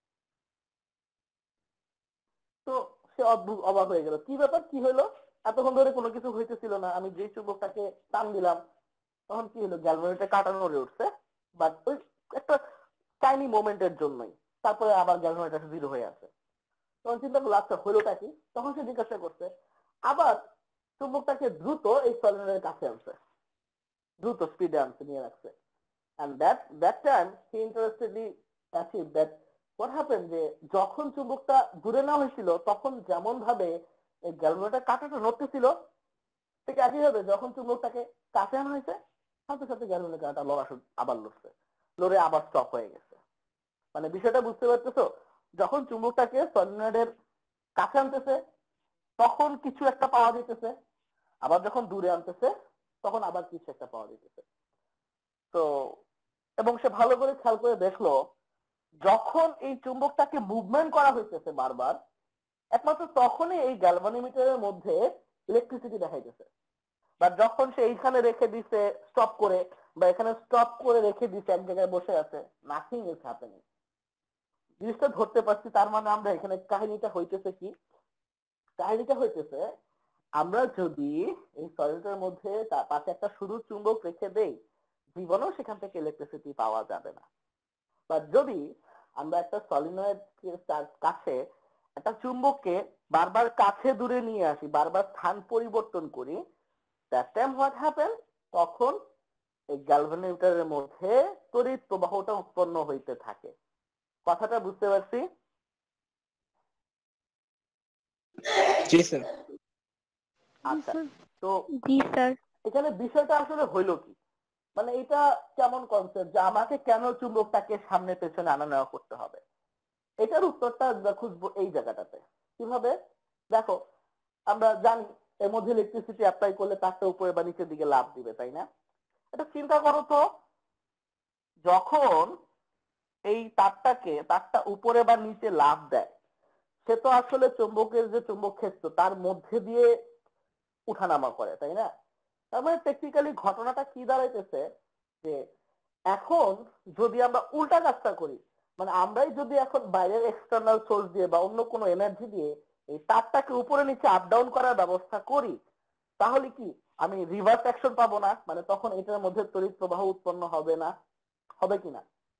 তো সে অদ্ভুত অবাক হয়ে গেল, কি ব্যাপার, কি হলো? এতক্ষণ ধরে কোনো কিছু হইতেছিল না, আমি যে চুম্বকটাকে টান দিলাম তখন কি হলো, গ্যালভানোমিটার কাঁটা নড়ে উঠছে, বাট ওই একটা টাইনি মোমেন্টের জন্যই, তারপরে আবার গ্যালভানোমিটার জিরো হয়ে আছে। তখন চিন্তা করলো আচ্ছা হলোটা কি? তখন সে জিজ্ঞাসা করছে, আবার চুম্বকটাকে দ্রুত এই সলিনয়েডের কাছে আনছে, দ্রুত স্পিডে আনছে, নিয়ে রাখছে। and that time he interestedly achieved that what happened, যে যখন চুম্বকটা দূরে নেওয়া হয়েছিল তখন যেমন ভাবে এই গ্যালভানোমিটার কাঁটাটা নড়তেছিল, ঠিক একইভাবে যখন চুম্বকটাকে কাছে আনা হয়েছে সাথে সাথে গ্যালভানোমিটার কাঁটাটা লড়া আবার লড়ছে, লড়ে আবার স্টপ হয়ে গেছে। মানে বিষয়টা বুঝতে পারতেছো? যখন চুম্বকটাকে সলিনয়েডের কাছে আনতেছে তখন কিছু একটা পাওয়া যেতেছে, আবার যখন দূরে আনতেছে তখন আবার কিছু একটা পাওয়ার দিতেছে। তো এবং সে ভালো করে খেয়াল করে দেখলো যখন এই চুম্বকটাকে মুভমেন্ট করা হইতেছে বারবার, একমাত্র তখনই এই গ্যালভানোমিটারের মধ্যে ইলেকট্রিসিটি দেখাইতেছে। বা যখন সে এইখানে রেখে দিছে স্টপ করে, বা এখানে স্টপ করে রেখে দিছে এক জায়গায় বসে আছে, নাথিং ইজ হ্যাপেনিং। জিনিসটা ধরতে পারছি। তার মানে আমরা এখানে কাহিনীটা হইতেছে কি, কাহিনীটা হইতেছে আমরা যদি এই সলিডের মধ্যে তার পাশে একটা সরু চুম্বক রেখে দেই, জীবনেও সেখান থেকে ইলেকট্রিসিটি পাওয়া যাবে না। বা যদি আমরা একটা সলিনয়েড কাছে একটা চুম্বককে বারবার কাছে দূরে নিয়ে আসি, বারবার স্থান পরিবর্তন করি, দ্যাট টাইম হোয়াট হ্যাপেন, তখন এই গ্যালভানোমিটারের মধ্যে তড়িৎ প্রবাহটা উৎপন্ন হইতে থাকে। কথাটা বুঝতে পারছি? জি স্যার। আচ্ছা, তো জি স্যার। এখানে বিষয়টা আসলে হইলো কি, মানে এটা কেমন কনসেপ্ট যে আমাকে কেন চুম্বকটাকে সামনে পেছনে আনা নেওয়া করতে হবে? এটার উত্তরটা আমরা খুঁজবো এই জায়গাটাতে। কিভাবে? দেখো, আমরা জানি এর মধ্যে ইলেকট্রিসিটি অ্যাপ্লাই করলে তারটা উপরে বা নিচের দিকে লাফ দিবে, তাই না? এটা চিন্তা করো তো, যখন এই তারটা উপরে বা নিচে লাফ দেয়, সে তো আসলে চুম্বকের যে চুম্বক ক্ষেত্র তার মধ্যে দিয়ে উঠানামা করে, তাই না? তার মানে টেকনিক্যালি ঘটনাটা কি দাঁড়াইতেছে যে এখন যদি আমরা উল্টা কাজটা করি, মানে আমরাই যদি এখন বাইরের এক্সটার্নাল সোর্স দিয়ে বা অন্য কোনো এনার্জি দিয়ে এই তারটাকে উপরে নিচে আপ ডাউন করার ব্যবস্থা করি, তাহলে কি আমি রিভার্স অ্যাকশন পাবো না? মানে তখন এটার মধ্যে তড়িৎ প্রবাহ উৎপন্ন হবে না, হবে কিনা?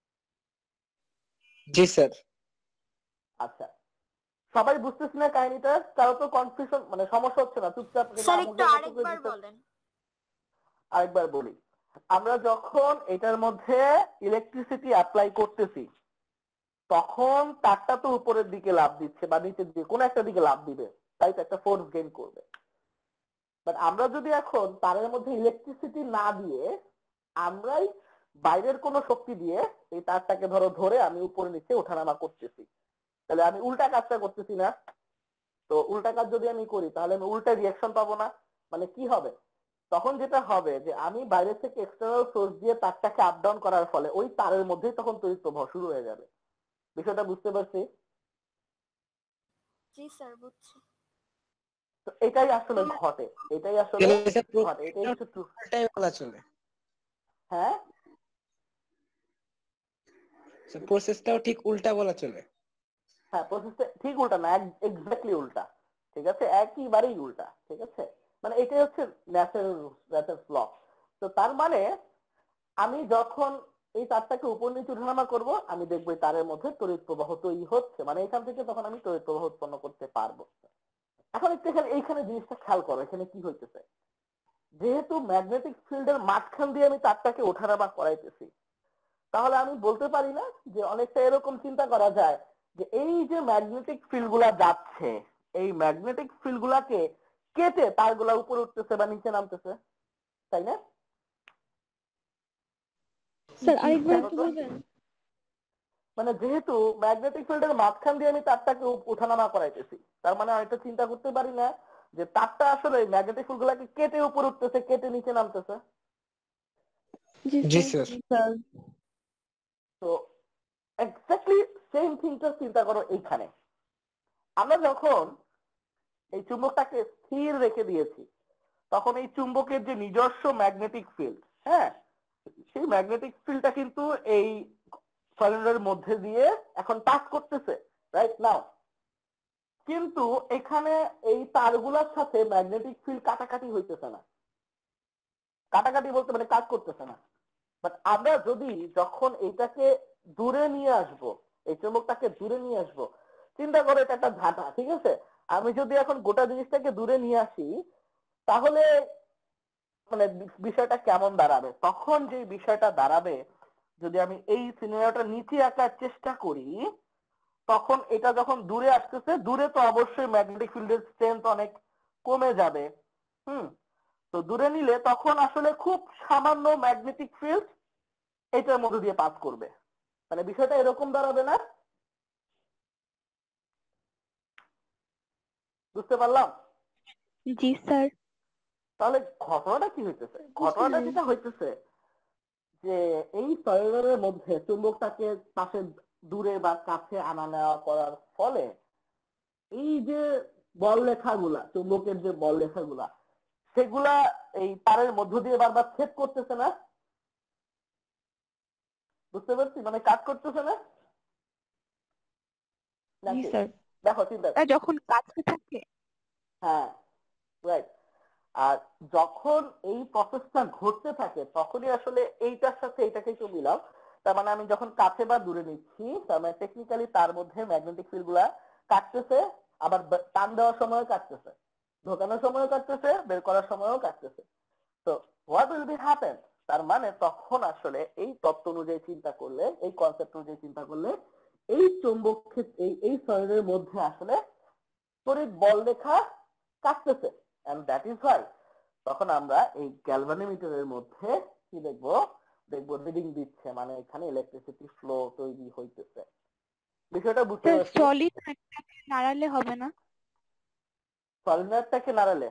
জি স্যার। আচ্ছা, সবাই বুঝতেছি না কাহিনীটা? কারো তো কনফিউশন মানে সমস্যা হচ্ছে না? চুপচাপ স্যার একটু আমাদের মতো করে আরেকবার বিশ্বাস। বলেন। আরেকবার বলি, আমরা যখন এটার মধ্যে ইলেকট্রিসিটি অ্যাপ্লাই করতেছি, তখন তারটা তো উপরের দিকে লাফ দিচ্ছে বা নিচের দিকে কোনো একটা দিকে লাফ দিবে, তাই তো একটা ফোর্স গেইন করবে। বাট আমরা যদি এখন তারের মধ্যে ইলেকট্রিসিটি না দিয়ে আমরাই বাইরের কোনো শক্তি দিয়ে এই তারটাকে ধরে আমি উপরে নিচে ওঠানামা করতেছি, তাহলে আমি উল্টা কাজটা করতেছি না? তো উল্টা কাজ যদি আমি করি তাহলে আমি উল্টা রিয়াকশন পাবো না? মানে কি হবে তখন? যেটা হবে যে আমি বাইরে থেকে এক্সটার্নাল সোর্স দিয়ে তারটাকে আপ ডাউন করার ফলে ওই তারের মধ্যেই তখন তড়িৎ প্রবাহ শুরু হয়ে যাবে। বিষয়টা বুঝতে পারছি? জি স্যার বুঝছি। তো এটাই আসলে ঘটে, এটাই আসলে তাহলে স্যার ঘটে, এটাই হচ্ছে ট্রু। উল্টাই বলা চলে। হ্যাঁ, প্রসেসটাও ঠিক উল্টা বলা চলে। হ্যাঁ, প্রসেসটা ঠিক উল্টা না, এক্স্যাক্টলি উল্টা। ঠিক আছে, একইবারেই উল্টা। ঠিক আছে, মানে এটাই হচ্ছে ন্যাচারাল ল। তো তার মানে আমি যখন এই তারটাকে উপর নিচে উঠানামা করব, আমি দেখবো এই তারের মধ্যে তড়িৎ প্রবাহ তৈরি হচ্ছে, মানে এখান থেকে তখন আমি তড়িৎ প্রবাহ উৎপন্ন করতে পারবো। এখন একটু এইখানে জিনিসটা খেয়াল করো, এখানে কি হইতেছে। যেহেতু ম্যাগনেটিক ফিল্ডের মাঝখান দিয়ে আমি তারটাকে ওঠানামা করাইতেছি, তাহলে আমি বলতে পারি না যে অনেকটা এরকম চিন্তা করা যায় যে এই যে ম্যাগনেটিক ফিল্ড গুলা যাচ্ছে, এই ম্যাগনেটিক ফিল্ড গুলাকে কেটে তারগুলা উপরে উঠতেছে বা নিচে নামতেছে, তাই না? স্যার আরেকবার দেখো একটু তো, বলবেন? মানে যেহেতু ম্যাগনেটিক ফিল্ডের মাঝখান দিয়ে আমি তারটাকে ওঠানামা করাইতেছি, তার মানে আমি এটা চিন্তা করতে পারি না যে তারটা আসলে ম্যাগনেটিক ফিল্ড গুলাকে কেটে উপরে উঠতেছে, কেটে নিচে নামতেছে। জি স্যার। স্যার। তো এক্স্যাক্টলি সেম থিংটা চিন্তা করো এইখানে। আমরা যখন এই চুম্বকটাকে স্থির রেখে দিয়েছি, তখন এই চুম্বকের যে নিজস্ব ম্যাগনেটিক ফিল্ড, হ্যাঁ, সেই ম্যাগনেটিক ফিল্ডটা কিন্তু এই সলিডের মধ্যে দিয়ে এখন টাচ করতেছে, রাইট নাও। কিন্তু এখানে এই তারগুলোর সাথে ম্যাগনেটিক ফিল্ড কাটাকাটি হইতেছে না। কাটাকাটি বলতে মানে কাজ করতেছে না। বাট আমরা যদি যখন এইটাকে দূরে নিয়ে আসব, এই চুম্বকটাকে দূরে নিয়ে আসব, চিন্তা করো এটা একটা ঝাঁটা, ঠিক আছে? আমি যদি এখন গোটা জিনিসটাকে দূরে নিয়ে আসি, তাহলে মানে বিষয়টা কেমন দাঁড়াবে? তখন যে বিষয়টা দাঁড়াবে, যদি আমি এই সিনারিওটা নিচে আঁকার চেষ্টা করি, তখন এটা যখন দূরে আসতেছে, দূরে তো অবশ্যই ম্যাগনেটিক ফিল্ডের স্ট্রেংথ অনেক কমে যাবে। হুম, তো দূরে নিলে তখন আসলে খুব সামান্য ম্যাগনেটিক ফিল্ড এটার মধ্যে দিয়ে পাস করবে। মানে বিষয়টা এরকম দাঁড়াবে না? বুঝতে পারলাম? জি স্যার। তাহলে ঘটনাটা কি হইতেছে? বুঝতে ঘটনাটা পেরেছি। যেটা হইতেছে যে এই সলিডারের মধ্যে চুম্বকটাকে পাশে দূরে বা কাছে আনা নেওয়া করার ফলে এই যে বল রেখাগুলা, চুম্বকের যে বল রেখাগুলা, সেগুলা এই তারের মধ্য দিয়ে বারবার ছেদ করতেছে না? বুঝতে পারছি, মানে কাজ করতেছে না জি নাকি? স্যার। দেখো চিন্তা, যখন কাছে থাকে। হ্যাঁ রাইট। আর যখন এই প্রসেসটা ঘটতে থাকে তখনই আসলে এইটার সাথে এটাকে একটু মিলাও। তার মানে আমি যখন কাছে বা দূরে নিচ্ছি, তার মানে টেকনিক্যালি তার মধ্যে ম্যাগনেটিক ফিল্ড গুলা কাটতেছে, আবার টান দেওয়ার সময়ও কাটতেছে, ঢোকানোর সময়ও কাটতেছে, বের করার সময়ও কাটতেছে। তো হোয়াট উইল বি হ্যাপেন, তার মানে তখন আসলে এই তত্ত্ব অনুযায়ী চিন্তা করলে, এই কনসেপ্ট অনুযায়ী চিন্তা করলে এই চৌম্বক ক্ষেত্র এই সলিডের মধ্যে আসলে তড়িৎ বল রেখা কাটতেছে, এন্ড দ্যাট ইজ হোয়াই তখন আমরা এই গ্যালভানোমিটারের মধ্যে কি দেখবো, দেখবো রিডিং দিচ্ছে, মানে এখানে ইলেকট্রিসিটি ফ্লো তৈরি হইতেছে। বিষয়টা বুঝতে স্যার পারছি? সলিড একটাকে নাড়ালে হবে না? সলিনয়েডটাকে নাড়ালে,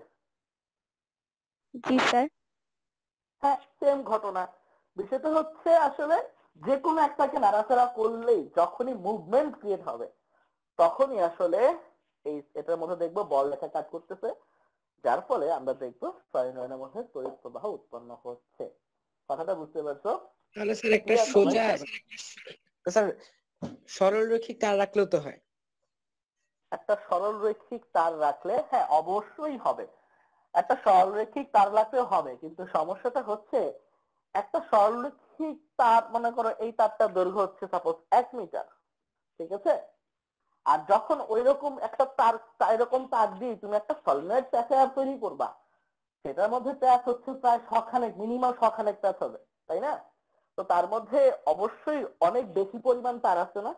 জি স্যার। হ্যাঁ সেম ঘটনা। বিষয়টা হচ্ছে আসলে যে কোনো একটাকে নাড়াচাড়া করলেই যখনই মুভমেন্ট ক্রিয়েট হবে তখনই আসলে এই এটার মধ্যে দেখবো বল রেখা কাজ করতেছে, যার ফলে আমরা দেখবো সলিনয়েডের মধ্যে তড়িৎ প্রবাহ উৎপন্ন হচ্ছে। কথাটা বুঝতে পারছো? তাহলে স্যার একটা ক্লিয়ার সবাই? সোজা, স্যার সরল রৈখিক তার রাখলেও তো হয়। একটা সরল রৈখিক তার রাখলে হ্যাঁ অবশ্যই হবে, একটা সরল রৈখিক তার রাখলে হবে, কিন্তু সমস্যাটা হচ্ছে একটা সরল রৈখিক তার, মনে করো এই তারটার দৈর্ঘ্য হচ্ছে সাপোজ 1 মিটার, ঠিক আছে? আর যখন ওইরকম একটা তার, এরকম তার দিয়ে তুমি একটা সলিনয়েড প্যাচ তৈরি করবা, সেটার মধ্যে প্যাচ হচ্ছে প্রায় শখানেক, মিনিমাম শখানেক প্যাচ হবে, তাই না? তো তার মধ্যে অবশ্যই অনেক বেশি পরিমাণ তার আছে না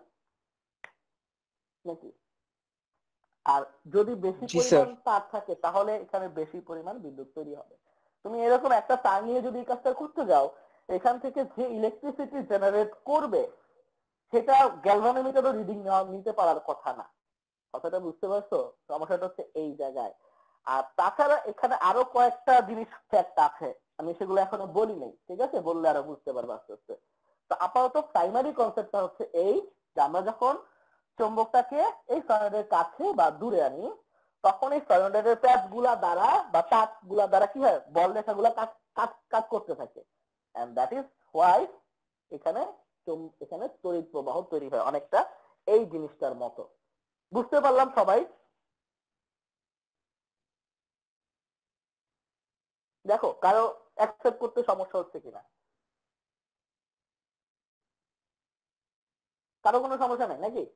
নাকি? আর যদি বেশি জি স্যার। পরিমাণ তার থাকে তাহলে এখানে বেশি পরিমাণ বিদ্যুৎ তৈরি হবে। তুমি এরকম একটা তার নিয়ে যদি এই কাজটা করতে যাও, এখান থেকে যে ইলেকট্রিসিটি জেনারেট করবে সেটা গ্যালভানোমিটারও রিডিং নিতে পারার কথা না। কথাটা বুঝতে পারছো? সমস্যাটা হচ্ছে এই জায়গায়। আর তাছাড়া এখানে আরো কয়েকটা জিনিস ফ্যাক্ট আছে, আমি সেগুলো এখনো বলি নাই, ঠিক আছে? বললে আরো বুঝতে পারবে আস্তে আস্তে। তো আপাতত প্রাইমারি কনসেপ্টটা হচ্ছে এই যে আমরা যখন চুম্বকটাকে এই সলিনয়েডের কাছে বা দূরে আনি, তখন এই সলিনয়েডের প্যাচ গুলা দ্বারা বা তার গুলা দ্বারা কি হয়, বল রেখা গুলা কাজ কাজ কাজ করতে থাকে, এন্ড দ্যাট ইজ হোয়াই এখানে এখানে তড়িৎ প্রবাহ তৈরি হয় অনেকটা এই জিনিসটার মতো। বুঝতে পারলাম সবাই? দেখো কারো অ্যাকসেপ্ট করতে সমস্যা হচ্ছে কিনা, কারো কোনো সমস্যা নেই নাকি?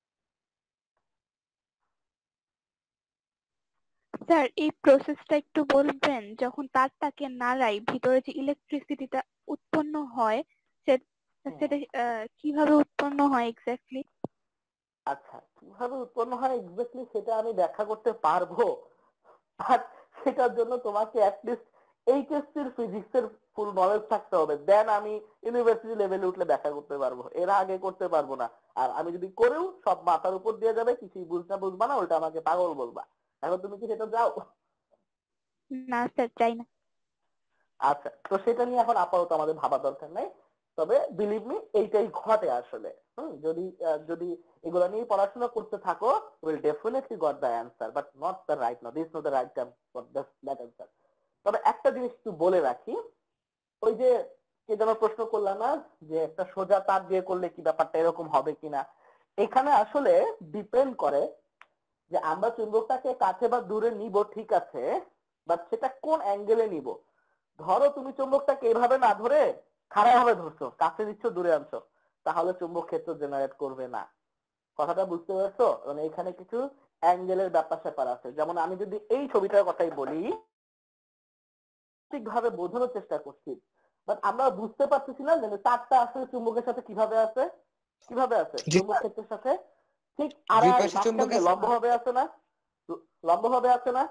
স্যার এই প্রসেসটা একটু বলবেন, যখন তারটাকে নাড়াই ভিতরে যে ইলেকট্রিসিটিটা উৎপন্ন হয় সেটা কিভাবে উৎপন্ন হয় এক্স্যাক্টলি? আচ্ছা, কিভাবে উৎপন্ন হয় এক্স্যাক্টলি সেটা আমি ব্যাখ্যা করতে পারবো, আর সেটার জন্য তোমাকে অ্যাটলিস্ট এইচএসসির ফিজিক্সের ফুল নলেজ থাকতে হবে, দেন আমি ইউনিভার্সিটি লেভেলে উঠলে ব্যাখ্যা করতে পারবো, এর আগে করতে পারবো না। আর আমি যদি করেও সব মাথার উপর দিয়ে যাবে, কিছুই বুঝবা না, উল্টা আমাকে পাগল বলবা। এখন তুমি কি সেটা যাও? না স্যার, চাই না। আচ্ছা, তো সেটা নিয়ে এখন আপাতত আমাদের ভাবা দরকার নাই। তবে বিলিভ মি এইটাই ঘটে আসলে। যদি যদি এগুলো নিয়ে পড়াশোনা করতে থাকো, will definitely got the answer, but not the right now, this not the right time for that answer. তবে একটা জিনিস একটু বলে রাখি, ওই যে কে যেন প্রশ্ন করলাম না যে একটা সোজা তার দিয়ে করলে কি ব্যাপারটা এরকম হবে কিনা, এখানে আসলে ডিপেন্ড করে যে আমরা চুম্বকটাকে কাছে বা দূরে নিব, ঠিক আছে, বাট সেটা কোন অ্যাঙ্গেলে নিব। ধরো তুমি চুম্বকটাকে এভাবে না ধরে খাড়া ভাবে ধরছো, কাছে নিচ্ছ, দূরে আনছো, তাহলে চুম্বক ক্ষেত্র জেনারেট করবে না। কথাটা বুঝতে পারছো? মানে এখানে কিছু অ্যাঙ্গেলের ব্যাপার স্যাপার আছে। যেমন আমি যদি এই ছবিটার কথাই বলি, ঠিকভাবে বোঝানোর চেষ্টা করছি, বাট আমরা বুঝতে পারতেছি না যে তারটা আসলে চুম্বকের সাথে কিভাবে আছে, কিভাবে আছে জি চুম্বক ক্ষেত্রের সাথে ঠিক দুই আড়াআড়ি পাশে মাঝখান চুম্বক দিয়ে আছে। লম্ব ভাবে আছে না, লম্ব ভাবে আছে না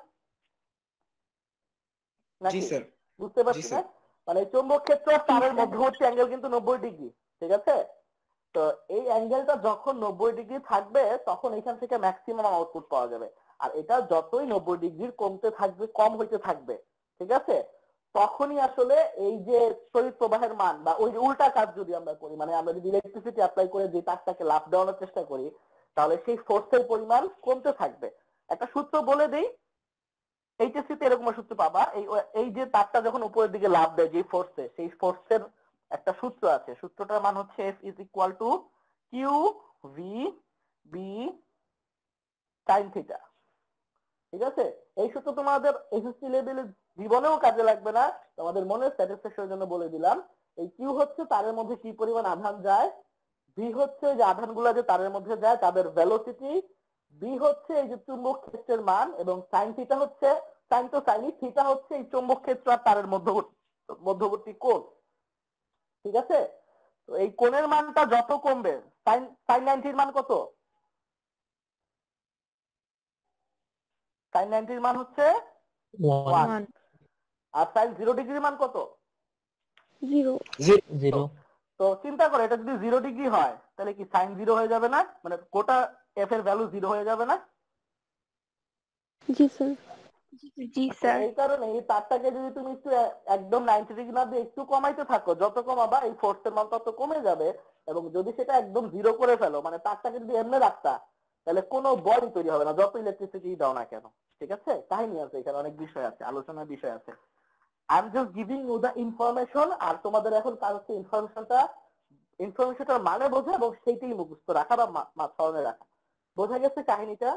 জি নাকি? স্যার। বুঝতে জি পারছি না? স্যার। মানে চুম্বক ক্ষেত্র আর জি তারের স্যার। মধ্যবর্তী অ্যাঙ্গেল কিন্তু 90 ডিগ্রি, ঠিক আছে? তো এই অ্যাঙ্গেলটা যখন 90 ডিগ্রি থাকবে তখন এখান থেকে ম্যাক্সিমাম আউটপুট পাওয়া যাবে। আর এটা যতই 90 ডিগ্রির কমতে থাকবে, কম হইতে থাকবে, ঠিক আছে? তখনই আসলে এই যে তড়িৎ প্রবাহের মান বা ওই যে উল্টা কাজ যদি আমরা করি, মানে আমরা যদি ইলেকট্রিসিটি অ্যাপ্লাই করে যে তারটাকে লাফ দেওয়ানোর চেষ্টা করি, তাহলে সেই ফোর্সের পরিমাণ কমতে থাকবে। একটা সূত্র বলে দেই, এইচএসসি তে এরকম সূত্র পাবা, এই যে তারটা যখন উপরের দিকে লাফ দেয় যে ফোর্সে, সেই ফোর্সের একটা সূত্র আছে, সূত্রটার মান হচ্ছে F is equal to Q V B sine theta. ঠিক আছে? এই সূত্র তোমাদের এসএসসি লেভেলে জীবনেও কাজে লাগবে না, তোমাদের মনের স্যাটিসফ্যাকশনের জন্য বলে দিলাম। এই কিউ হচ্ছে তারের মধ্যে কি পরিমাণ আধান যায়, ভি হচ্ছে যে আধানগুলো যে তারের মধ্যে যায় তাদের ভেলোসিটি, বি হচ্ছে এই যে চুম্বক ক্ষেত্রের মান, এবং সাইন থিটা হচ্ছে, সাইন তো সাইনই, থিটা হচ্ছে এই চুম্বক ক্ষেত্র আর তারের মধ্যবর্তী কোণ। ঠিক আছে? তো এই কোণের মানটা যত কমবে, সাইন সাইন 90 মান কত? সাইন 90 মান হচ্ছে 1, 1 আর সাইন 0 ডিগ্রির মান কত? 0। 0 তো চিন্তা করো, এটা যদি 0 ডিগ্রি হয় তাহলে কি সাইন 0 হয়ে যাবে না? মানে গোটা এফ এর ভ্যালু 0 হয়ে যাবে না? জি স্যার। জি তো স্যার। এই কারণে এই তারটাকে যদি তুমি একটু একদম 90 ডিগ্রি না দিয়ে একটু কমাইতে থাকো, যত কমাবা এই ফোর্সের মান তত কমে যাবে। এবং যদি সেটা একদম 0 করে ফেলো, মানে তারটাকে যদি এমনি রাখতা, তাহলে কোনো বলই তৈরি হবে না, যত ইলেকট্রিসিটি দাও না কেন। ঠিক আছে? কাহিনী আছে এখানে, অনেক বিষয় আছে, আলোচনার বিষয় আছে। I'm just giving you the information, আর তোমাদের এখন কাজ হচ্ছে ইনফরমেশনটার মানে বোঝা এবং সেইটাই মুখস্থ রাখা বা স্মরণে রাখা। বোঝা গেছে কাহিনীটা?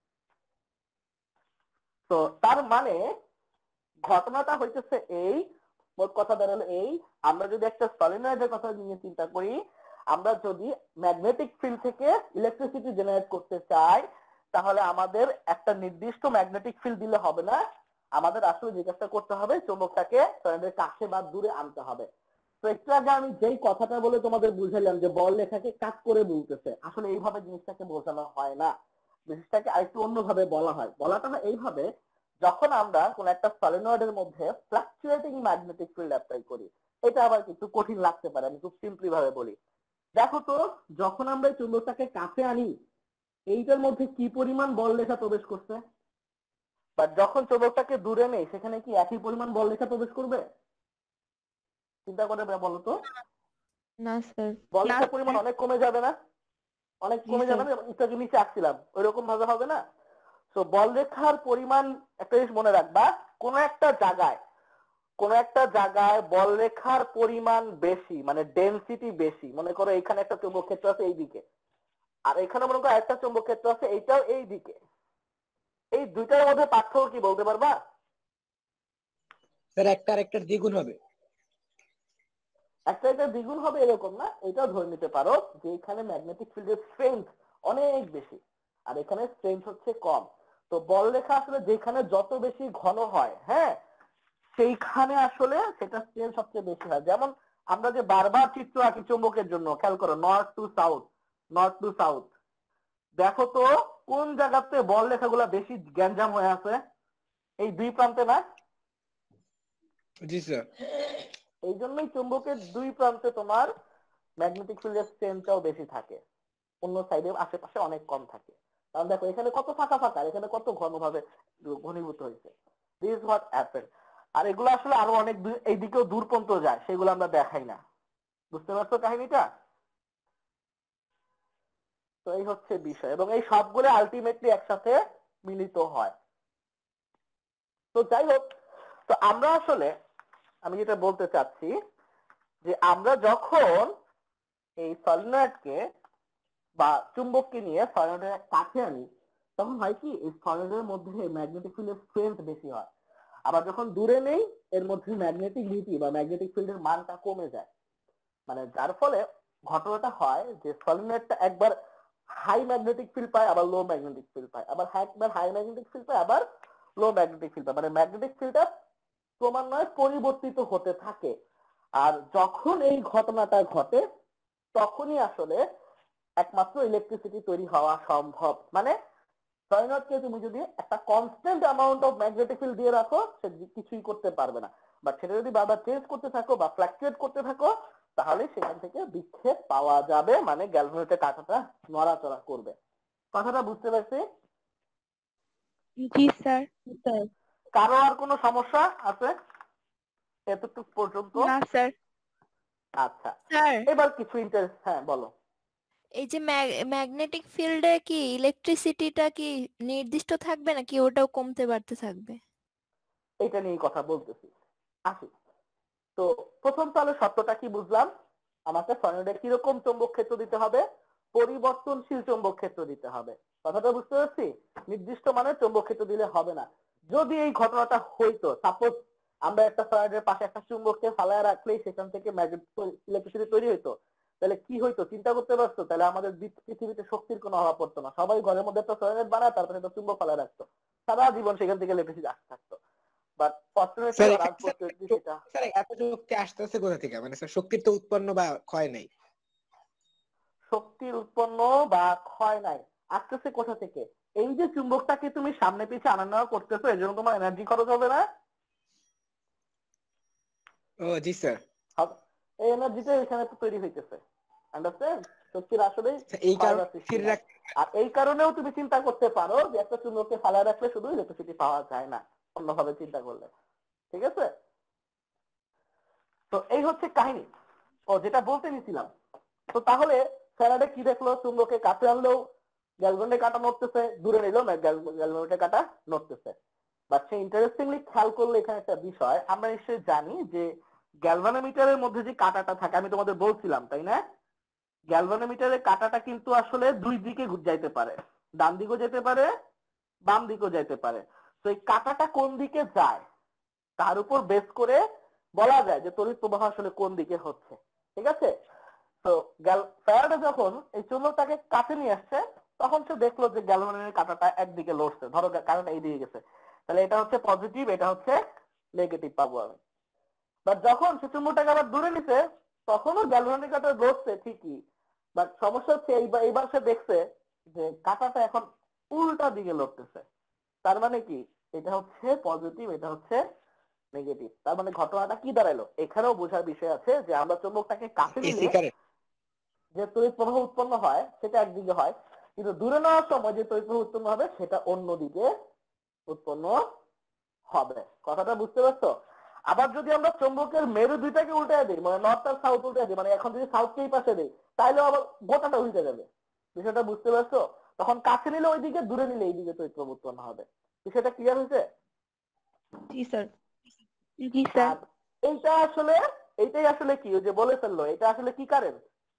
তো তার মানে ঘটনাটা হইতেছে এই, মোট কথা দাঁড়ালো এই, আমরা যদি একটা সলিনয়েডের কথা নিয়ে চিন্তা করি, আমরা যদি ম্যাগনেটিক ফিল্ড থেকে ইলেকট্রিসিটি জেনারেট করতে চাই, তাহলে আমাদের একটা নির্দিষ্ট ম্যাগনেটিক ফিল্ড দিলে হবে না, আমাদের আসলে যে কাজটা করতে হবে, চুম্বকটাকে সলিনয়েডের কাছে বা দূরে আনতে হবে। তো একটু আগে আমি যেই কথাটা বলে তোমাদের বুঝাইলাম যে বল লেখাকে কাট করে বলতেছে, আসলে এইভাবে জিনিসটাকে বোঝানো হয় না, জিনিসটাকে আরেকটু অন্যভাবে বলা হয়। বলাটা হয় এইভাবে, যখন আমরা কোন একটা সলিনয়েডের মধ্যে ফ্লাকচুয়েটিং ম্যাগনেটিক ফিল্ড অ্যাপ্লাই করি, এটা আবার কিছু কঠিন লাগতে পারে, আমি খুব সিম্পলি ভাবে বলি। দেখো তো, যখন আমরা এই চুম্বকটাকে কাছে আনি, এইটার মধ্যে কি পরিমাণ বল রেখা প্রবেশ করছে, বা যখন চুম্বকটাকে দূরে নেই, সেখানে কি একই পরিমাণ বল রেখা প্রবেশ করবে? চিন্তা করে বলো তো। না স্যার। বল না রেখার পরিমাণ স্যার। অনেক কমে যাবে না? অনেক জি কমে যাবে স্যার। না? একটু নিচে আসছিলাম, ওই রকম ভাবে হবে না? তো বল রেখার পরিমাণ, একটা জিনিস মনে রাখবা, কোন একটা জায়গায় বল রেখার পরিমাণ বেশি, মানে ডেনসিটি বেশি। মনে করো এখানে একটা চৌম্বক ক্ষেত্র আছে এইদিকে, আর এখানে মনে করো একটা চৌম্বক ক্ষেত্র আছে এইটাও এইদিকে, এই দুইটার মধ্যে পার্থক্য কি বলতে পারবা? স্যার একটা আরেকটার দ্বিগুণ হবে। একটা এটা দ্বিগুণ হবে এরকম না, এটাও ধরে নিতে পারো যে এখানে ম্যাগনেটিক ফিল্ডের স্ট্রেংথ অনেক বেশি, আর এখানে স্ট্রেংথ হচ্ছে কম। তো বল রেখা আসলে যেখানে যত বেশি ঘন হয়, হ্যাঁ, সেইখানে আসলে সেটা স্ট্রেংথ সবচেয়ে বেশি হয়। যেমন আমরা যে বারবার চিত্র আঁকি চুম্বকের জন্য, খেয়াল করো, north to south, north to south, দেখো তো কোন জায়গাতে বল রেখাগুলো বেশি গ্যাঞ্জাম হয়ে আছে? এই দুই প্রান্তে না? জি স্যার। এই জন্যই চুম্বকের দুই প্রান্তে তোমার ম্যাগনেটিক ফিল্ডের স্ট্রেংথটাও বেশি থাকে, অন্য সাইডে আশেপাশে অনেক কম থাকে। কারণ দেখো এখানে কত ফাঁকা ফাঁকা, এখানে কত ঘনভাবে ঘনীভূত হয়েছে। This is what happen. আর এগুলো আসলে আরো অনেক এইদিকেও দূর পর্যন্ত যায়, সেগুলো আমরা দেখাই না। বুঝতে পারছো কাহিনীটা? তো এই হচ্ছে বিষয়, এবং এই সবগুলো আলটিমেটলি একসাথে মিলিত হয়। তো যাই হোক, তো আমরা আসলে, আমি যেটা বলতে চাচ্ছি, যে আমরা যখন এই সলিনয়েডকে বা চুম্বককে নিয়ে সলিনয়েডের কাছে আনি, তখন হয় কি, এই সলিনয়েডের মধ্যে ম্যাগনেটিক ফিল্ডের স্ট্রেংথ বেশি হয়। আবার যখন দূরে নেই, এর মধ্যে ম্যাগনেটিক বা ম্যাগনেটিক ফিল্ডের মানটা কমে যায়। মানে যার ফলে ঘটনাটা হয় যে সলিনয়েডটা একবার হাই ম্যাগনেটিক ফিল্ড পায়, আবার লো ম্যাগনেটিক ফিল্ড পায়, আবার একবার হাই ম্যাগনেটিক ফিল্ড পায়, আবার লো ম্যাগনেটিক ফিল্ড পায়, মানে ম্যাগনেটিক ফিল্ডটা ক্রমান্বয়ে পরিবর্তিত হতে থাকে। আর যখন এই ঘটনাটা ঘটে, তখনই আসলে একমাত্র ইলেকট্রিসিটি তৈরি হওয়া সম্ভব। মানে সলিনয়েডকে তুমি যদি একটা constant amount of magnetic field দিয়ে রাখো, সে কিছুই করতে পারবে না। বাট সেটা যদি বারবার চেঞ্জ করতে থাকো বা ফ্লাকচুয়েট করতে থাকো, তাহলে সেখান থেকে বিক্ষেপ পাওয়া যাবে, মানে গ্যালভানোমিটার কাঁটাটা নড়াচড়া করবে। কথাটা বুঝতে পারছি? জি স্যার। স্যার। কারো আর কোনো সমস্যা আছে এতটুকু পর্যন্ত? না স্যার। আচ্ছা, স্যার এবার কিছু ইন্টারেস্ট, হ্যাঁ বলো। এই যে ম্যাগনেটিক ফিল্ডে কি ইলেকট্রিসিটিটা কি নির্দিষ্ট থাকবে নাকি ওটাও কমতে বাড়তে থাকবে? এটা নিয়ে কথা বলতেছি, আসি। তো প্রথম তাহলে সত্যটা কি বুঝলাম, আমাকে সলিডে কিরকম চৌম্বক ক্ষেত্র দিতে হবে, পরিবর্তনশীল চৌম্বক ক্ষেত্র দিতে হবে। কথাটা বুঝতে পারছি? নির্দিষ্ট মানের চৌম্বক ক্ষেত্র দিলে হবে না। যদি এই ঘটনাটা হইতো, সাপোজ আমরা একটা সলিডের পাশে একটা চুম্বককে ফালায় রাখলেই সেখান থেকে ইলেকট্রিসিটি তৈরি হইতো, তাহলে কি হইতো চিন্তা করতে পারছো? তাহলে আমাদের পৃথিবীতে শক্তির কোনো অভাব পড়তো না, সবাই ঘরের মধ্যে একটা সলিড বানায় তারপরে একটা চুম্বক ফালায় রাখতো, সারা জীবন সেখান থেকে ইলেকট্রিসিটি আসতে থাকতো। বাট ফর্চুনেটলি স্যার আর আনফর্চুনেটলি সেটা, স্যার এত শক্তি আসতেছে কোথা থেকে, মানে স্যার শক্তির তো উৎপন্ন বা ক্ষয় নাই। শক্তির উৎপন্ন বা ক্ষয় নাই, আসতেছে কোথা থেকে? এই যে চুম্বকটাকে তুমি সামনে পিছে আনা নেওয়া করতেছো, এর জন্য তোমার এনার্জি খরচ হবে না? ও জি স্যার। এই এনার্জিটা এখানে তো তৈরি হইতেছে, আন্ডারস্ট্যান্ড? শক্তির আসলে এই ক্ষয় বা কারণে সৃষ্টি স্থির নাই। রাখতে আর এই কারণেও তুমি চিন্তা করতে পারো যে একটা চুম্বককে ফালায় রাখলে শুধু ইলেকট্রিসিটি পাওয়া যায় না, অন্যভাবে চিন্তা করলে। ঠিক আছে, তো এই হচ্ছে কাহিনী। ও যেটা বলতে নিছিলাম, তো তাহলে ফ্যারাডে কি দেখলো, চুম্বকে কাছে আনলেও গ্যালভানের কাঁটা নড়তেছে, দূরে নিলেও গ্যালভানের কাঁটা নড়তেছে। বাট সে ইন্টারেস্টিংলি খেয়াল করলে এখানে একটা বিষয়, আমরা নিশ্চয়ই জানি যে গ্যালভানোমিটারের মধ্যে যে কাঁটাটা থাকে, আমি তোমাদের বলছিলাম তাই না, গ্যালভানোমিটারের কাঁটাটা কিন্তু আসলে দুই দিকে যাইতে পারে, ডান দিকেও যেতে পারে বাম দিকেও যেতে পারে। তো এই কাঁটাটা কোন দিকে যায় তার উপর বেস করে বলা যায় যে তড়িৎ প্রবাহ আসলে কোন দিকে হচ্ছে। ঠিক আছে, তো ফ্যারাডে যখন এই চুম্বকটাকে কাছে নিয়ে আসছে, তখন সে দেখলো যে গ্যালভানের কাঁটাটা একদিকে লড়ছে, ধরো কাঁটাটা এইদিকে গেছে, তাহলে এটা হচ্ছে পজিটিভ, এটা হচ্ছে নেগেটিভ পাবো আমি। বাট যখন সে চুম্বকটাকে আবার দূরে নিছে, তখনও গ্যালভানিক কাঁটা লড়ছে ঠিকই, বাট সমস্যা হচ্ছে এইবার সে দেখছে যে কাঁটাটা এখন উল্টা দিকে লড়তেছে। তার মানে কি, এটা হচ্ছে পজিটিভ, এটা হচ্ছে নেগেটিভ। তার মানে ঘটনাটা কি দাঁড়ালো, এখানেও বোঝার বিষয় আছে যে আমরা চুম্বকটাকে কাছে এসি নিলে কারেন্ট। যে তড়িৎ প্রবাহ উৎপন্ন হয় সেটা একদিকে হয়, কিন্তু দূরে নেওয়ার সময় যে তড়িৎ প্রবাহ উৎপন্ন হবে সেটা অন্যদিকে উৎপন্ন হবে। কথাটা বুঝতে পারছো? আবার যদি আমরা চুম্বকের মেরু দুইটাকে উল্টে দিই, মানে নর্থ আর সাউথ উল্টে দিই, মানে এখন যদি সাউথকে এই পাশে দিই, তাহলে আবার গোটাটা উল্টে যাবে। বিষয়টা বুঝতে পারছো? তখন কাছে নিলে ওইদিকে, দূরে নিলে এইদিকে তড়িৎ প্রবাহ উৎপন্ন হবে। বিষয়টা ক্লিয়ার হয়েছে? জি স্যার। জি স্যার। আর এইটাই আসলে কি, ওই যে বলে ফেললো, এটা আসলে কি current?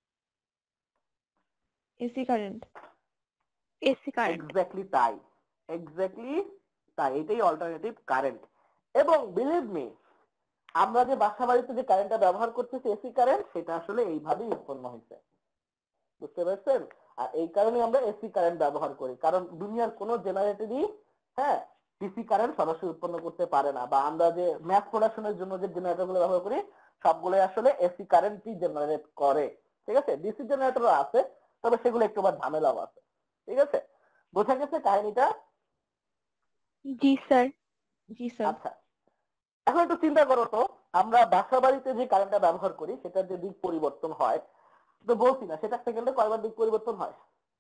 AC current. AC current. Exactly তাই, এক্স্যাক্টলি তাই, এটাই অল্টারনেটিভ কারেন্ট। এবং বিলিভ মি, আমরা যে বাসা বাড়িতে যে কারেন্টটা ব্যবহার করতেছি এসি কারেন্ট, সেটা আসলে এইভাবেই উৎপন্ন হয়েছে। বুঝতে পারছেন? আর এই কারণে আমরা এসি কারেন্ট ব্যবহার করি, কারণ দুনিয়ার কোনো জেনারেটরই হ্যাঁ ডিসি কারেন্ট সরাসরি উৎপন্ন করতে পারে না। বা আমরা যে ম্যাথ প্রোডাকশনের জন্য যে জেনারেটর গুলো ব্যবহার করি, সবগুলো আসলে এসি কারেন্টই জেনারেট করে। ঠিক আছে, ডিসি জেনারেটর আছে, তবে সেগুলো একটু আবার ঝামেলাও আছে। ঠিক আছে, বোঝা গেছে কাহিনীটা? জি স্যার। জি স্যার। আচ্ছা, এখন একটু চিন্তা করো তো, আমরা বাসা বাড়িতে যে কারেন্টটা ব্যবহার করি সেটার যে দিক পরিবর্তন হয়, তো বলছি না সেটা সেকেন্ডে কয়বার দিক পরিবর্তন হয়?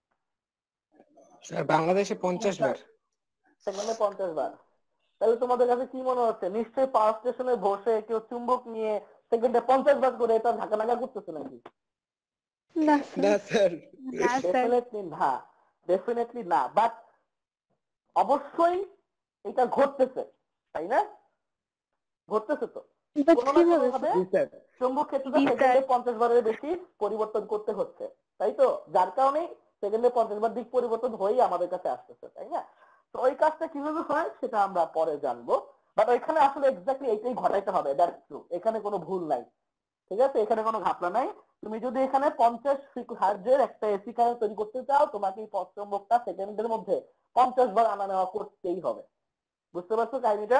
স্যার বাংলাদেশে 50 বার। সেকেন্ডে 50 বার। তাহলে তোমাদের কাছে কি মনে হচ্ছে, নিশ্চয়ই পাওয়ার স্টেশনে বসে কেউ চুম্বক নিয়ে সেকেন্ডে 50 বার করে এটা ঝাঁকানাকা করতেছে নাকি? না না স্যার। স্যার। না স্যার। ডেফিনেটলি না, ডেফিনেটলি না। বাট অবশ্যই এটা ঘটতেছে, তাই না? ঘটতেছে তো বাট কোনো না কোনো কিভাবে ভাবে, জি স্যার। চুম্বক ক্ষেত্রটা জি স্যার। সেকেন্ডে 50 বারের বেশি পরিবর্তন করতে হচ্ছে, তাই তো? যার কারণে সেকেন্ডে 50 বার দিক পরিবর্তন হয়েই আমাদের কাছে আসতেছে, তাই না? তো ওই কাজটা কিভাবে হয় সেটা আমরা পরে জানবো। বাট ওইখানে আসলে এক্স্যাক্টলি এইটাই ঘটাইতে হবে, দ্যাটস ট্রু, এখানে কোনো ভুল নাই। ঠিক আছে, এখানে কোনো ঘাপলা নাই। তুমি যদি এখানে 50 হার্টজের একটা এসি কারেন্ট তৈরি করতে চাও, তোমাকে এই চুম্বকটা সেকেন্ডের মধ্যে 50 বার আনা নেওয়া করতেই হবে। বুঝতে পারছো কাহিনীটা?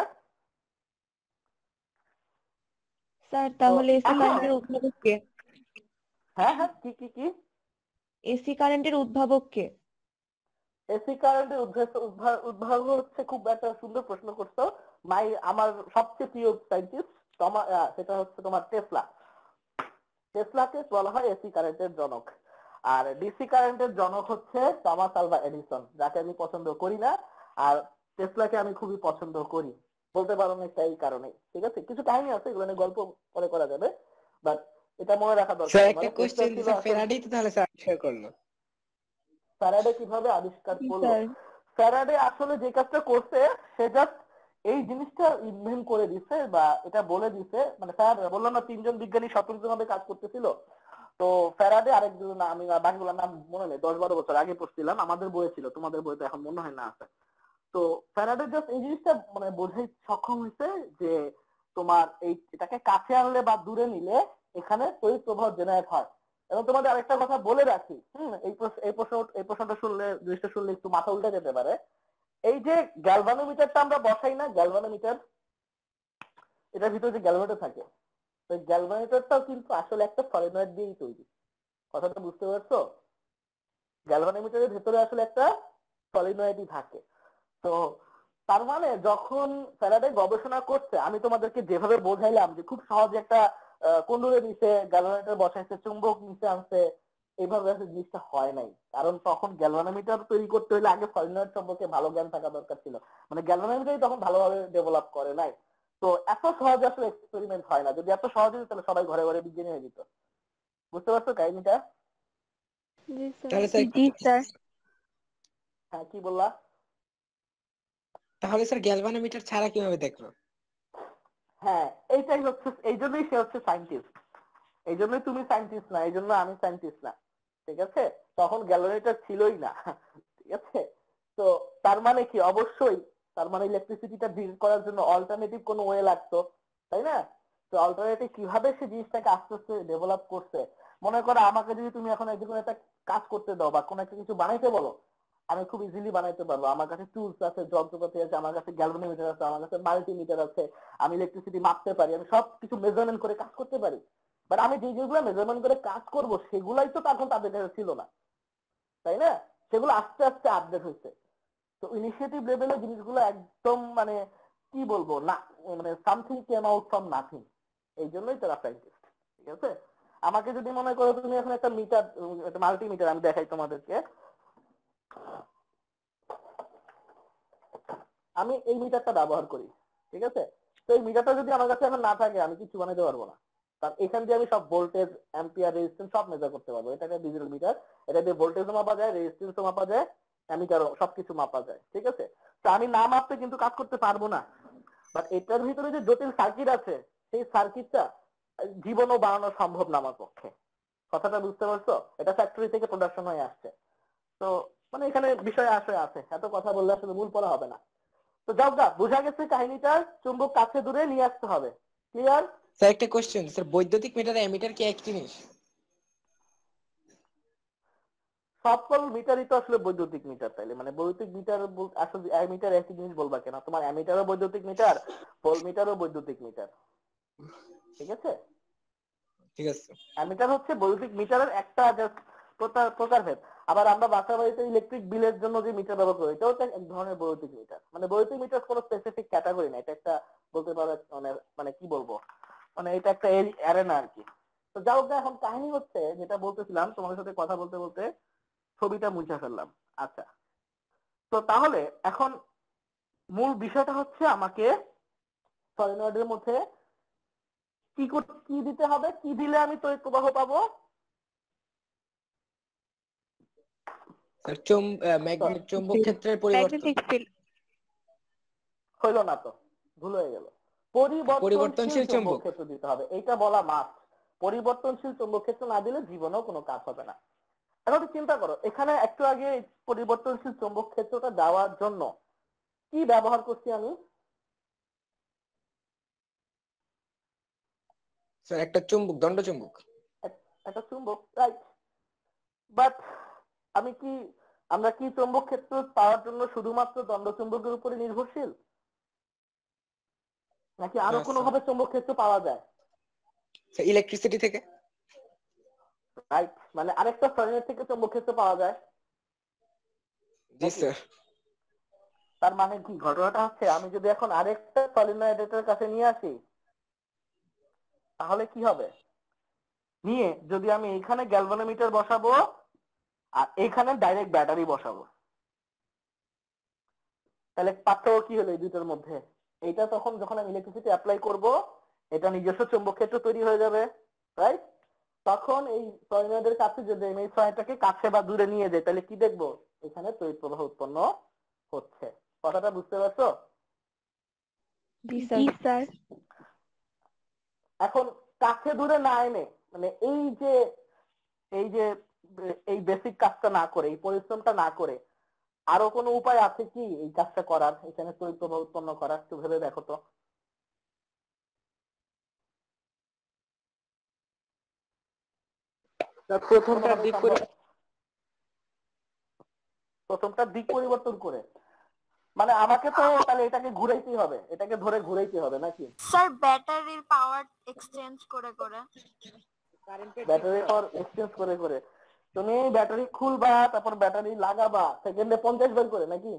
স্যার তো তাহলে এসি এখন কারেন্টের উদ্ভাবক কে? হ্যাঁ হ্যাঁ, কি কি কি? এসি কারেন্টের উদ্ভাবক কে? এসি কারেন্টের উদ্ভাবক হচ্ছে, খুব একটা সুন্দর প্রশ্ন করছো। আমার সবচেয়ে প্রিয় সায়েন্টিস্ট তোমার, সেটা হচ্ছে তোমার টেসলা। টেসলাকে বলা হয় এসি কারেন্টের জনক। আর ডিসি কারেন্টের জনক হচ্ছে টমাস আলভা এডিসন, যাকে আমি পছন্দ করি না, আর টেসলাকে আমি খুবই পছন্দ করি। বলতে পারো না একটা এই কারণে, ঠিক আছে? কিছু কাহিনী আছে এগুলো নিয়ে গল্প পরে করা যাবে, বাট এটা মনে রাখা দরকার। স্যার একটা মানে কেসটা কোশ্চেন ছিল স্যার, আসলে ফ্যারাডে তো তাহলে স্যার আবিষ্কার করলো। ফ্যারাডে কিভাবে আবিষ্কার জি করলো? স্যার। ফ্যারাডে আসলে যে কাজটা করছে সে জাস্ট এই জিনিসটা ইনভেন্ট করে দিছে বা এটা বলে দিছে, মানে ফ্যারাডে বললাম না তিনজন বিজ্ঞানী স্বতন্ত্রভাবে কাজ করতেছিল। তো ফ্যারাডে আরেকজন, আমি বাকিগুলোর নাম মনে নেই, 10-12 বছর আগে পড়ছিলাম, আমাদের বইয়ে ছিল, তোমাদের বইতে এখন মনে হয় না আছে। তো ফ্যারাডে জাস্ট এই জিনিসটা মানে বোঝাই সক্ষম হয়েছে যে তোমার এটাকে কাছে আনলে বা দূরে নিলে এখানে তড়িৎ প্রবাহ জেনারেট হয়। এবং তোমাদের আরেকটা কথা বলে রাখি, এই প্রশ্নটা শুনলে, জিনিসটা শুনলে একটু মাথা উল্টে যেতে পারে। এই যে গ্যালভানোমিটারটা আমরা বসাই না, গ্যালভানোমিটার, এটার ভিতরে যে গ্যালভানোমিটার থাকে, ওই গ্যালভানোমিটারটাও কিন্তু আসলে একটা সলিনয়েড দিয়েই তৈরি। কথাটা বুঝতে পারছো? গ্যালভানোমিটারের ভেতরে আসলে একটা সলিনয়েডই থাকে। তো তার মানে যখন ফ্যারাডে গবেষণা করছে, আমি তোমাদেরকে যেভাবে বোঝাইলাম যে খুব সহজে একটা কুণ্ডুরে নিচে গ্যালভানোমিটার বসাইছে, চুম্বক নিচে আনছে, এইভাবে আসলে জিনিসটা হয় নাই। কারণ তখন গ্যালভানোমিটার তৈরি করতে হলে আগে সলিনয়েড সম্পর্কে ভালো জ্ঞান থাকা দরকার ছিল। মানে গ্যালভানোমিটারই তখন ভালোভাবে ডেভেলপ করে নাই। তো এত সহজে আসলে এক্সপেরিমেন্ট হয় না। যদি এত সহজ হতো তাহলে সবাই ঘরে ঘরে বিজ্ঞানী হয়ে যেত। বুঝতে পারছো কাহিনীটা? জি স্যার। তাহলে স্যার জি স্যার। হ্যাঁ, কি বললা? তাহলে স্যার গ্যালভানোমিটার ছাড়া কিভাবে দেখলো? হ্যাঁ, এইটাই হচ্ছে, এই জন্যই সে হচ্ছে সায়েন্টিস্ট। এই জন্যই তুমি সায়েন্টিস্ট না, এই জন্য আমি সায়েন্টিস্ট না, ঠিক আছে? তখন গ্যালভানোমিটার ছিলই না, ঠিক আছে? তো তার মানে কি, অবশ্যই তার মানে ইলেকট্রিসিটিটা ডিল করার জন্য অল্টারনেটিভ কোনো ওয়ে লাগতো, তাই না? তো অল্টারনেটিভ কিভাবে সে জিনিসটাকে আস্তে আস্তে ডেভেলপ করছে। মনে করো আমাকে যদি তুমি এখন একজন একটা কাজ করতে দাও বা কোনো একটা কিছু বানাইতে বলো, আমি খুব ইজিলি বানাইতে পারবো। আমার কাছে টুলস আছে, যন্ত্রপাতি আছে, আমার কাছে গ্যালভানোমিটার আছে, আমার কাছে মাল্টিমিটার আছে, আমি ইলেকট্রিসিটি মাপতে পারি, আমি সবকিছু মেজারমেন্ট করে কাজ করতে পারি। বাট আমি যেগুলো মেজারমেন্ট করে কাজ করব সেগুলাই তো তখন তাদের কাছে ছিল না, তাই না? সেগুলো আস্তে আস্তে আপডেট হয়েছে। তো ইনিশিয়েটিভ লেভেলে জিনিসগুলো একদম মানে কি বলবো না, মানে something came out from nothing. এই জন্যই তারা সায়েন্টিস্ট, ঠিক আছে? আমাকে যদি মনে করো তুমি এখন একটা মিটার, একটা মাল্টিমিটার আমি দেখাই তোমাদেরকে, আমি এই মিটারটা ব্যবহার করি, ঠিক আছে? তো এই মিটারটা যদি আমার কাছে এখন না থাকে আমি কিছু বানাতে পারবো না। কারণ এখান দিয়ে আমি সব ভোল্টেজ, অ্যাম্পিয়ার, রেজিস্ট্যান্স সব মেজার করতে পারবো। এটা একটা ডিজিটাল মিটার, এটা দিয়ে ভোল্টেজও মাপা যায়, রেজিস্ট্যান্সও মাপা যায়, অ্যামিটারও, সবকিছু মাপা যায়, ঠিক আছে? তো আমি না মাপতে কিন্তু কাজ করতে পারবো না। বাট এটার ভিতরে যে জটিল সার্কিট আছে, সেই সার্কিটটা জীবনও বানানো সম্ভব না আমার পক্ষে। কথাটা বুঝতে পারছো? এটা ফ্যাক্টরি থেকে প্রোডাকশন হয়ে আসছে। তো মানে এখানে বিষয় আসে আছে, এত কথা বললে আসলে মূল পড়া হবে না। তো যাও গা, বোঝা গেছে কাহিনীটা, চুম্বক কাছে দূরে নিয়ে আসতে হবে। ক্লিয়ার? স্যার একটা কোশ্চেন স্যার, বৈদ্যুতিক মিটার অ্যামিটার কি এক জিনিস? সকল মিটারই তো আসলে বৈদ্যুতিক মিটার, তাইলে মানে বৈদ্যুতিক মিটার আসলে অ্যামিটার একই জিনিস বলবা কেন? তোমার অ্যামিটারও বৈদ্যুতিক মিটার, ভোল্টমিটারও বৈদ্যুতিক মিটার, ঠিক আছে? ঠিক আছে। অ্যামিটার হচ্ছে বৈদ্যুতিক মিটারের একটা জাস্ট প্রকারভেদ। আবার আমরা বাসা বাড়িতে ইলেকট্রিক বিলের জন্য যে মিটার ব্যবহার করি, এটাও তো এক ধরনের বৈদ্যুতিক মিটার। মানে বৈদ্যুতিক মিটার কোনো স্পেসিফিক ক্যাটাগরি না, এটা একটা বলতে পারো মানে মানে কি বলবো, মানে এটা একটা অ্যারেনা আর কি। তো যাও গা, এখন কাহিনী হচ্ছে যেটা বলতেছিলাম, তোমাদের সাথে কথা বলতে বলতে ছবিটা মুছে ফেললাম। আচ্ছা, তো তাহলে এখন মূল বিষয়টা হচ্ছে আমাকে সলিনয়েডের মধ্যে কি দিতে হবে, কি দিলে আমি তড়িৎ প্রবাহ পাবো? স্যার চৌম্বক ক্ষেত্রের পরিবর্তন। Magnetic field. হইলো না তো, ভুল হয়ে গেল। পরিবর্তনশীল পরিবর্তনশীল চৌম্বক চুম্বক। ক্ষেত্র দিতে হবে, এইটা বলা মাস্ট। পরিবর্তনশীল চৌম্বক ক্ষেত্র না দিলে জীবনেও কোনো কাজ হবে না। এখন চিন্তা করো, এখানে একটু আগে পরিবর্তনশীল চৌম্বক ক্ষেত্রটা দেওয়ার জন্য কি ব্যবহার করছি আমি? স্যার একটা চুম্বক, দণ্ড চুম্বক। একটা চুম্বক, রাইট? বাট আমরা কি চৌম্বক ক্ষেত্র পাওয়ার জন্য শুধুমাত্র দণ্ড চুম্বকের উপরে নির্ভরশীল, নাকি আরো না কোনো স্যার। ভাবে চৌম্বক ক্ষেত্র পাওয়া যায়? স্যার ইলেকট্রিসিটি থেকে। রাইট, মানে আরেকটা সলিনয়েড থেকে চৌম্বক ক্ষেত্র পাওয়া যায় জি নাকি? স্যার। তার মানে কি, ঘটনাটা হচ্ছে আমি যদি এখন আরেকটা সলিনয়েড এটার কাছে নিয়ে আসি, তাহলে কি হবে? নিয়ে যদি আমি এখানে গ্যালভানোমিটার বসাবো আর এখানে ডাইরেক্ট ব্যাটারি বসাবো, তাহলে পার্থক্য কি হলো এই দুটোর মধ্যে? এইটা তখন যখন আমি ইলেকট্রিসিটি অ্যাপ্লাই করব এটা নিজস্ব চৌম্বক ক্ষেত্র তৈরি হয়ে যাবে, রাইট? তখন এই সলিনয়েডের কাছে যদি আমি এই সলিনয়েডটাকে কাছে বা দূরে নিয়ে যাই তাহলে কি দেখবো? এখানে তড়িৎ প্রবাহ উৎপন্ন হচ্ছে। কথাটা বুঝতে পারছো? জি জি স্যার। স্যার। এখন কাছে দূরে না এনে মানে এই যে এই বেসিক কাজটা না করে, এই পরিশ্রমটা না করে আরো কোনো উপায় আছে কি এই কাজটা করার, এখানে তড়িৎ প্রবাহ উৎপন্ন করার? একটু ভেবে দেখো তো। প্রথমটা কোনোভাবে দিক সম্ভব? প্রথমটা দিক পরিবর্তন করে মানে আমাকে তো তাহলে এটাকে ঘুরাইতেই হবে, এটাকে ধরে ঘুরাইতে হবে নাকি? স্যার ব্যাটারির পাওয়ার এক্সচেঞ্জ করে করে। ব্যাটারি পাওয়ার এক্সচেঞ্জ করে করে তুমি ব্যাটারি খুলবা, তারপর ব্যাটারি লাগাবা সেকেন্ডে 50 বার করে নাকি?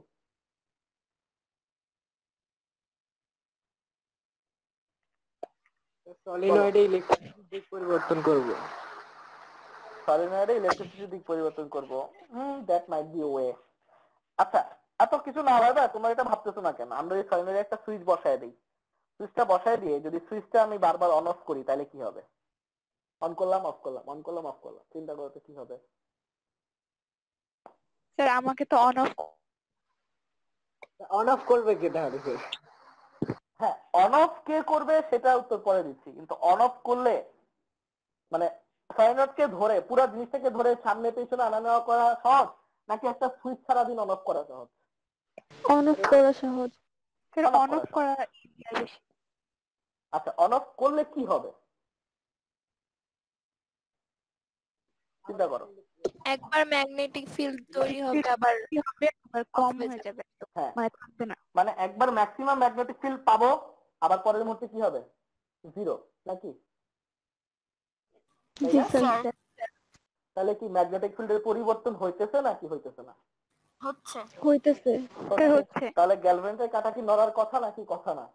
সলিনয়েডে ইলেকট্রিক দিক পরিবর্তন করব। সলিনয়েডে ইলেকট্রিসিটি দিক পরিবর্তন করব। That might be way. আচ্ছা, এত কিছু না হয় না, তোমরা এটা ভাবতেছো না কেন? আমরা এই সলিনয়েডে একটা সুইচ বসায় দিই। সুইচটা বসায় দিয়ে যদি সুইচটা আমি বারবার অন অফ করি তাহলে কি হবে? অন করলাম অফ করলাম, অন করলাম অফ করলাম, চিন্তা করো তো কি হবে? স্যার আমাকে তো অন অফ অন অফ করবে কে তাহলে? হ্যাঁ, অন অফ কে করবে সেটা উত্তর পরে দিচ্ছি, কিন্তু অন অফ করলে মানে সলিনয়েডকে ধরে পুরো জিনিসটাকে ধরে সামনে পেছনে আনা নেওয়া করা সহজ, নাকি একটা সুইচ সারাদিন অন অফ করা সহজ? অন অফ করা সহজ। স্যার অন অফ অন করা অফ সহজ। করা easier বেশি। আচ্ছা, অন অফ করলে কি হবে চিন্তা করো। একবার ম্যাগনেটিক ফিল্ড তৈরি হবে, আবার কি হবে? আবার অফ কম হয়ে হয়ে যাবে। যাবে একদম, হ্যাঁ, মানে থাকবে না। মানে একবার ম্যাক্সিমাম ম্যাগনেটিক ফিল্ড পাবো, আবার পরের মুহূর্তে কি হবে? জিরো নাকি? তাই জি না? স্যার। স্যার তাহলে কি ম্যাগনেটিক ফিল্ডের পরিবর্তন হইতেছে নাকি হইতেছে না? হচ্ছে। হইতেছে। স্যার হচ্ছে। হচ্ছে। তাহলে গ্যালভ্যান্সের কাঁটা কি নড়ার কথা নাকি কথা না?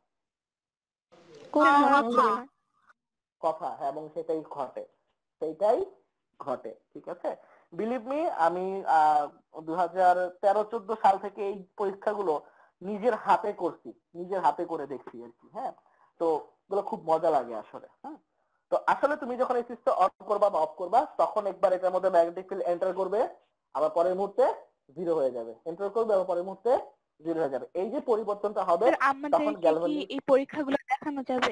কথা। কথা। কথা, হ্যাঁ, এবং সেটাই ঘটে, সেইটাই ঘটে। ঠিক আছে, বিলিভ মি, আমি 2013-14 সাল থেকে এই পরীক্ষাগুলো নিজের হাতে করছি, নিজের হাতে করে দেখছি আর কি। হ্যাঁ, তো এগুলো খুব মজা লাগে আসলে। হ্যাঁ, তো আসলে তুমি যখন এই সুইচটা অন করবা বা অফ করবা তখন একবার এটার মধ্যে ম্যাগনেটিক ফিল্ড এন্টার করবে, আবার পরের মুহূর্তে জিরো হয়ে যাবে, এন্টার করবে আবার পরের মুহূর্তে জিরো হয়ে যাবে। এই যে পরিবর্তনটা হবে স্যার তখন আমাদেরকে কি গ্যালভানিক এই পরীক্ষাগুলো দেখানো যাবে?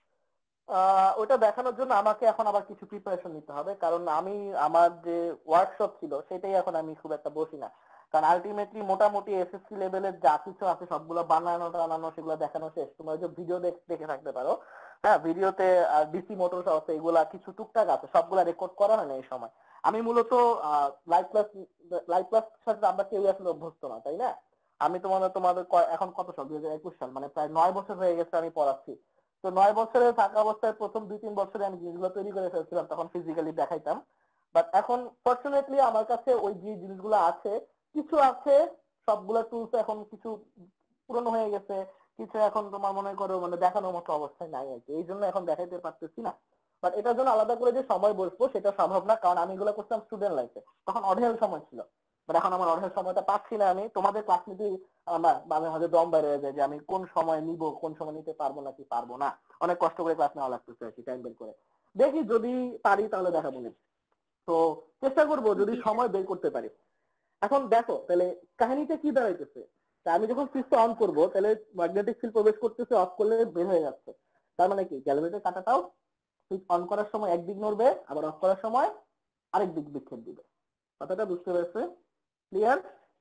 ওটা দেখানোর জন্য আমাকে এখন আবার কিছু প্রিপারেশন নিতে হবে, কারণ আমি আমার যে ওয়ার্কশপ ছিল সেটাই এখন আমি খুব একটা বসি না, কারণ আলটিমেটলি মোটামুটি এসএসসি লেভেলের যা কিছু আছে সবগুলো বানানো টানানো সেগুলো দেখানো শেষ। তোমরা যে ভিডিও দেখে থাকতে পারো, হ্যাঁ, ভিডিওতে ডিসি মোটরস আছে, এগুলা কিছু টুকটাক আছে, সবগুলা রেকর্ড করা হয় না এই সময়। আমি মূলত লাইভ ক্লাস সাথে আমরা কেউ আসলে অভ্যস্ত না, তাই না? আমি তোমাদের এখন কত সাল, 2021 সাল, মানে প্রায় 9 বছর হয়ে গেছে আমি পড়াচ্ছি। তো 9 বছরে থাকা অবস্থায় প্রথম 2-3 বছরে আমি জিনিসগুলো তৈরি করে ফেলছিলাম, তখন ফিজিক্যালি দেখাইতাম। বাট এখন ফরচুনেটলি আমার কাছে ওই যে জিনিসগুলো আছে, কিছু আছে, সবগুলো টুলস এখন কিছু পুরনো হয়ে গেছে, কিছু এখন তোমার মনে করো মানে দেখানোর মতো অবস্থায় নাই আর কি, এই জন্য এখন দেখাইতে পারতেছি না। বাট এটার জন্য আলাদা করে যে সময় বসবো সেটা সম্ভব না, কারণ আমি এগুলো করতাম স্টুডেন্ট লাইফে, তখন অঢেল সময় ছিল। বাট এখন আমার অঢেল সময়টা পাচ্ছি না, আমি তোমাদের ক্লাস নিতে আমার মাঝে মাঝে দম বের হয়ে যায় যে আমি কোন সময় নিব, কোন সময় নিতে পারবো নাকি পারবো না। অনেক কষ্ট করে ক্লাস নেওয়া লাগতেছে আর কি, টাইম বের করে। দেখি যদি পারি তাহলে দেখাবো না, তো চেষ্টা করবো যদি জি স্যার। সময় বের করতে পারি। এখন দেখো তাহলে কাহিনীটা কি দাঁড়াইতেছে, তা আমি যখন সুইচটা অন করবো তাহলে ম্যাগনেটিক ফিল্ড প্রবেশ করতেছে, অফ করলে বের হয়ে যাচ্ছে। তার মানে কি গ্যালভেটের কাঁটাটাও সুইচ অন করার সময় একদিক নড়বে, আবার অফ করার সময় আরেক দিক বিক্ষেপ দিবে। কথাটা বুঝতে পেরেছে? ক্লিয়ার?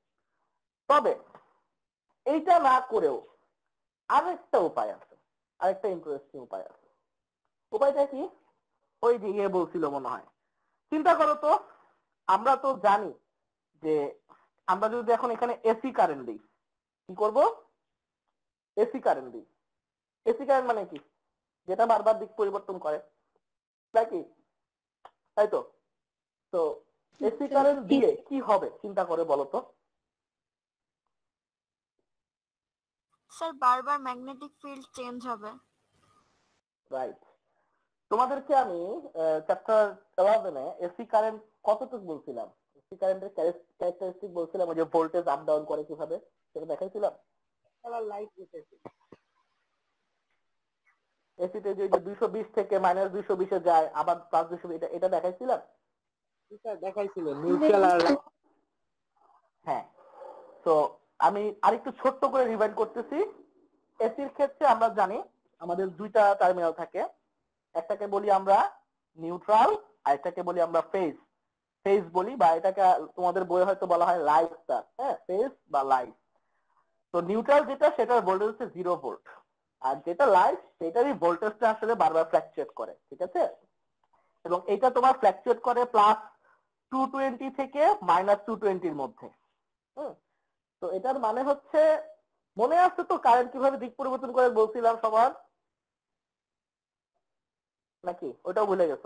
তবে এইটা না করেও আরেকটা উপায় আছে, আরেকটা ইন্টারেস্টিং উপায় আছে। উপায়টা কি? ওই যে ইয়ে বলছিল মনে হয়, চিন্তা করো তো, আমরা তো জানি যে আমরা যদি এখন এখানে এসি কারেন্ট দিই, কি করব? এসি কারেন্ট দিই। এসি কারেন্ট মানে কি? যেটা বারবার দিক পরিবর্তন করে, নাকি? তাই তো? তো এসি কারেন্ট জি দিয়ে কি হবে চিন্তা করে বলো তো। স্যার বারবার ম্যাগনেটিক ফিল্ড চেঞ্জ হবে। রাইট, তোমাদেরকে আমি চ্যাপ্টার 11-এ এসি কারেন্ট কতটুকু বলছিলাম, এসি কারেন্টের ক্যারেক্টারিস্টিক বলছিলাম, ওই যে ভোল্টেজ আপ ডাউন করে কিভাবে, সেটা দেখাইছিলাম। লাইট এসিতে যে 220 থেকে -220 এ যায় আবার +220, এটা দেখাইছিলাম। স্যার দেখাইছিলেন নিউট্রাল আর হ্যাঁ, তো আমি আরেকটু ছোট্ট করে রিভাইন্ড করতেছি। এসির ক্ষেত্রে আমরা জানি আমাদের দুইটা টার্মিনাল থাকে, একটাকে বলি আমরা নিউট্রাল আর একটাকে বলি আমরা ফেজ। ফেজ বলি বা এটাকে তোমাদের বইয়ে হয়তো বলা হয় লাইভ স্টার, হ্যাঁ, ফেজ বা লাইভ। তো নিউট্রাল যেটা সেটার ভোল্টেজ হচ্ছে 0 ভোল্ট, আর যেটা লাইভ সেটারই ভোল্টেজটা আসলে বারবার ফ্ল্যাকচুয়েট করে, ঠিক আছে? এবং এটা তোমার ফ্ল্যাকচুয়েট করে +220 থেকে -220 এর মধ্যে। তো এটার মানে হচ্ছে, মনে আছে তো কারেন্ট কিভাবে দিক পরিবর্তন করে বলছিলাম সবার, নাকি ওটাও ভুলে গেছো?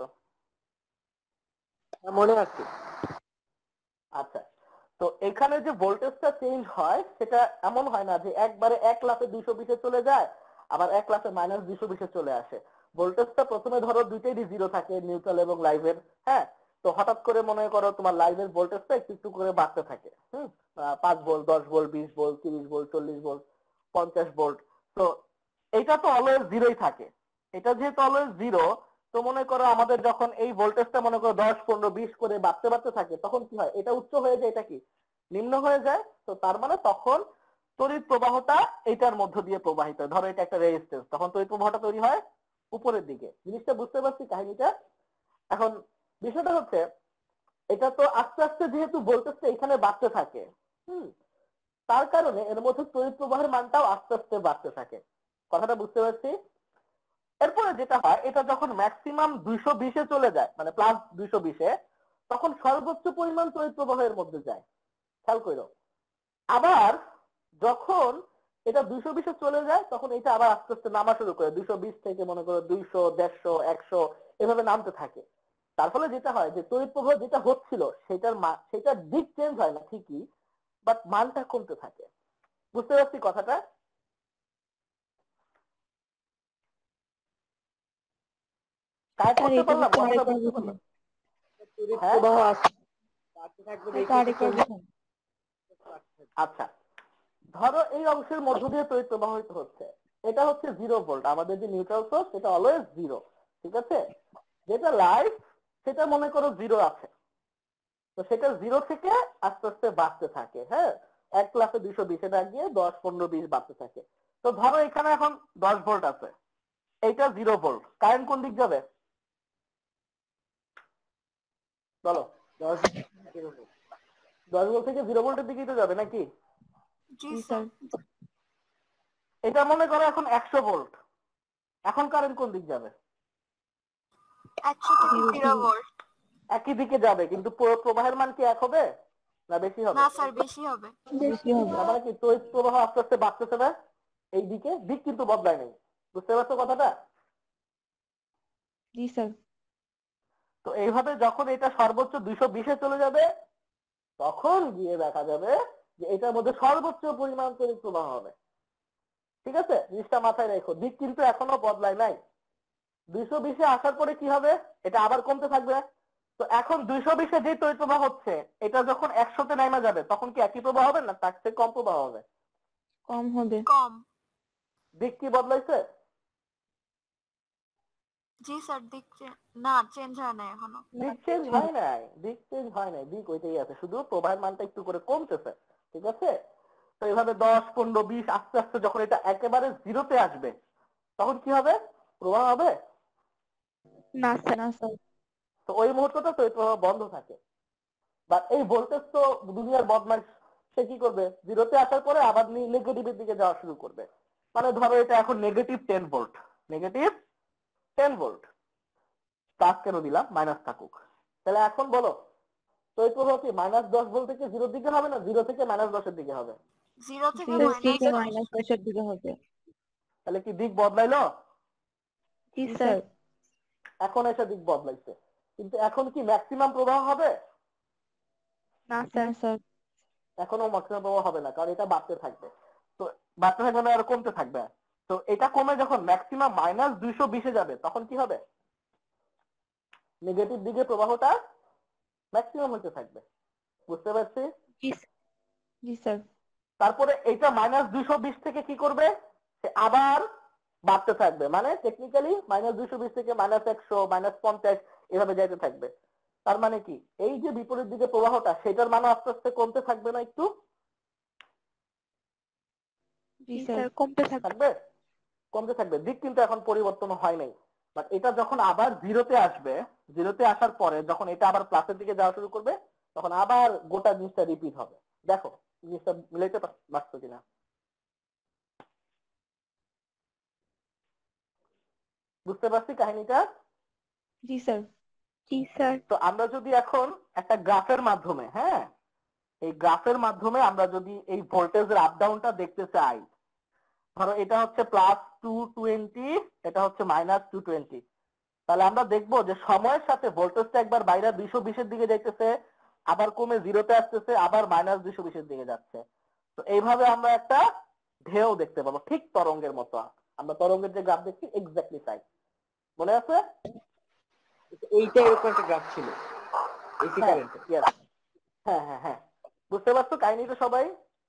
মনে আছে। আচ্ছা, তো এখানে যে ভোল্টেজটা চেঞ্জ হয় সেটা এমন হয় না যে একবারে এক লাফে 220 চলে যায় আবার এক লাফে -220 চলে আসে। ভোল্টেজটা প্রথমে ধরো দুইটাই 0 থাকে, নিউট্রাল এবং লাইভের, হ্যাঁ। তো হঠাৎ করে মনে করো তোমার লাইভের ভোল্টেজটা একটু একটু করে বাড়তে থাকে, 5 volt, 10 volt, 20 volt, 30 volt, 40 volt, 50 volt. তো এটা তো অলওয়েজ 0ই থাকে। এটা যেহেতু অলওয়েজ 0, তো মনে করো আমাদের যখন এই ভোল্টেজটা মনে করো 10, 15, 20 করে বাড়তে বাড়তে থাকে, তখন কি হয়, এটা উচ্চ হয়ে যায়, এটা কি নিম্ন হয়ে যায়। তো তার মানে তখন তড়িৎ প্রবাহটা এটার মধ্য দিয়ে প্রবাহিত হয়। ধরো এটা একটা রেজিস্ট্যান্স, তখন তড়িৎ প্রবাহটা তৈরি হয় উপরের দিকে। জিনিসটা বুঝতে পারছি কাহিনীটা? এখন বিষয়টা হচ্ছে, এটা তো আস্তে আস্তে যেহেতু ভোল্টেজটা এখানে বাড়তে থাকে, তার কারণে এর মধ্যে তড়িৎ প্রবাহের মানটাও আস্তে আস্তে বাড়তে থাকে। কথাটা বুঝতে পারছি? এরপরে যেটা হয়, এটা যখন ম্যাক্সিমাম 220 চলে যায়, মানে +220, তখন সর্বোচ্চ পরিমাণ তড়িৎ প্রবাহের মধ্যে যায়। খেয়াল করো। আবার যখন এটা 220 চলে যায়, তখন এটা আবার আস্তে আস্তে নামা শুরু করে, 220 থেকে মনে করো 200, 150, 100 এভাবে নামতে থাকে। তার ফলে যেটা হয় যে তড়িৎ প্রবাহ যেটা হচ্ছিল সেটার দিক চেঞ্জ হয় না ঠিকই, বাট মানটা কমতে থাকে। বুঝতে পারছি কথাটা? কাজ করতে পারলাম? কথাটা বুঝতে পারলাম? তড়িৎ হ্যাঁ, প্রবাহ আছে বাড়তে থাকবে দেখে আচ্ছা, ধরো এই অংশের মধ্য দিয়ে তড়িৎ প্রবাহিত হচ্ছে, এটা হচ্ছে 0 ভোল্ট। আমাদের যে নিউট্রাল সোর্স সেটা অলওয়েজ 0, ঠিক আছে? যেটা লাইভ সেটা মনে করো 0 আছে, তো সেটা 0 থেকে আস্তে আস্তে বাড়তে থাকে, হ্যাঁ। এক ক্লাসে 220 এটা গিয়ে 10, 15, 20 বাড়তে থাকে। তো ধরো এখানে এখন 10 ভোল্ট আছে, এইটা 0 ভোল্ট, কারেন্ট কোন দিক যাবে বলো? 10 ভোল্ট থেকে 0 ভোল্টের দিকেই তো যাবে নাকি? জি স্যার। এটা মনে করো এখন 100 ভোল্ট, এখন কারেন্ট কোন দিক যাবে? 100 থেকে 0 ভোল্ট। একই দিকে যাবে, কিন্তু প্রবাহের মান কি এক হবে না বেশি হবে? না স্যার, বেশি হবে। বেশি হবে। তার মানে কি তড়িৎ প্রবাহ আস্তে আস্তে বাড়তেছে না? এই দিকে দিক কিন্তু বদলায় নাই। বুঝতে পারছো কথাটা? জি স্যার। তো এইভাবে যখন এটা সর্বোচ্চ 220 চলে যাবে, তখন গিয়ে দেখা যাবে যে এটার মধ্যে সর্বোচ্চ পরিমাণ তড়িৎ প্রবাহ হবে। ঠিক আছে, জিনিসটা মাথায় রেখো। দিক কিন্তু এখনো বদলায় নাই। 220 আসার পরে কি হবে, এটা আবার কমতে থাকবে। তো এখন 220 যে তড়িৎ প্রবাহ হচ্ছে, এটা যখন 100-তে নেমে যাবে, তখন কি একই প্রবাহ হবে না তার চেয়ে কম প্রবাহ হবে? কম হবে। কম। দিক কি বদলাইছে? জি স্যার, দিক না চেঞ্জ হয় না এখনো। দিক চেঞ্জ হয় নাই, দিক চেঞ্জ হয় নাই, দিক ওইটাই আছে, শুধু প্রবাহের মানটা একটু করে কমতেছে, ঠিক আছে? তো এইভাবে 10, 15, 20 আস্তে আস্তে যখন এটা একেবারে 0-তে আসবে, তখন কি হবে? প্রবাহ হবে না স্যার। না স্যার। তো ওই মুহূর্তটা তড়িৎ প্রবাহ বন্ধ থাকে। বাট এই ভোল্টেজ তো দুনিয়ার বদমাইশ, সে কি করবে, 0-তে আসার পরে আবার নেগেটিভের দিকে যাওয়া শুরু করবে। মানে ধরো এটা এখন -10 ভোল্ট, -10 ভোল্ট, প্লাস কেন দিলাম, মাইনাস থাকুক। তাহলে এখন বলো তড়িৎ প্রবাহ কি -10 ভোল্ট থেকে 0-র দিকে হবে না 0 থেকে -10-এর দিকে হবে? 0 থেকে -10 দিকে হবে। তাহলে কি দিক বদলাইলো? জি জি স্যার। স্যার। এখন এসে দিক বদলাইছে, কিন্তু এখন কি ম্যাক্সিমাম প্রবাহ হবে? না না স্যার। স্যার। এখনো ম্যাক্সিমাম প্রবাহ হবে না, কারণ এটা বাড়তে থাকবে। তো বাড়তে থাকবে না, আর কমতে থাকবে। তো এটা কমে যখন ম্যাক্সিমাম -220 যাবে, তখন কি হবে? নেগেটিভ দিকে প্রবাহটা ম্যাক্সিমাম হতে থাকবে। বুঝতে পারছি? জি স্যার। তারপরে এটা -220 থেকে কি করবে, সে আবার বাড়তে থাকবে, মানে টেকনিক্যালি -220 থেকে -100 -50 এভাবে যাইতে থাকবে। তার মানে কি এই যে বিপরীত দিকে প্রবাহটা সেটার মানে আস্তে আস্তে কমতে থাকবে না একটু? জি জি স্যার। স্যার, কমতে থাকবে। থাকবে, কমতে থাকবে। দিক কিন্তু এখন পরিবর্তন হয় নাই, বাট এটা যখন আবার জিরোতে আসবে, জিরোতে আসার পরে যখন এটা আবার প্লাসের দিকে যাওয়া শুরু করবে তখন আবার গোটা জিনিসটা রিপিট হবে। দেখো জিনিসটা মিলাইতে পারছো কিনা? বুঝতে পারছি কাহিনীটা? জি স্যার। জি স্যার। তো আমরা যদি এখন একটা গ্রাফের মাধ্যমে, হ্যাঁ, এই গ্রাফের মাধ্যমে আমরা যদি এই ভোল্টেজের আপ ডাউনটা দেখতে চাই, ধরো এটা হচ্ছে +220, এটা হচ্ছে -220, তাহলে আমরা দেখবো যে সময়ের সাথে ভোল্টেজটা একবার বাইরে 220 এর দিকে যাইতেছে, আবার কমে জিরোতে আসতেছে, আবার -220 এর দিকে যাচ্ছে। তো এইভাবে আমরা একটা ঢেউ দেখতে পাবো, ঠিক তরঙ্গের মতো। আমরা তরঙ্গের যে গ্রাফ দেখছি এক্স্যাক্টলি তাই, মনে আছে? এইটা এরকম একটা গ্রাফ ছিল এসি হ্যাঁ, কারেন্টের। yes, হ্যাঁ হ্যাঁ হ্যাঁ, বুঝতে পারছো কাহিনীটা সবাই?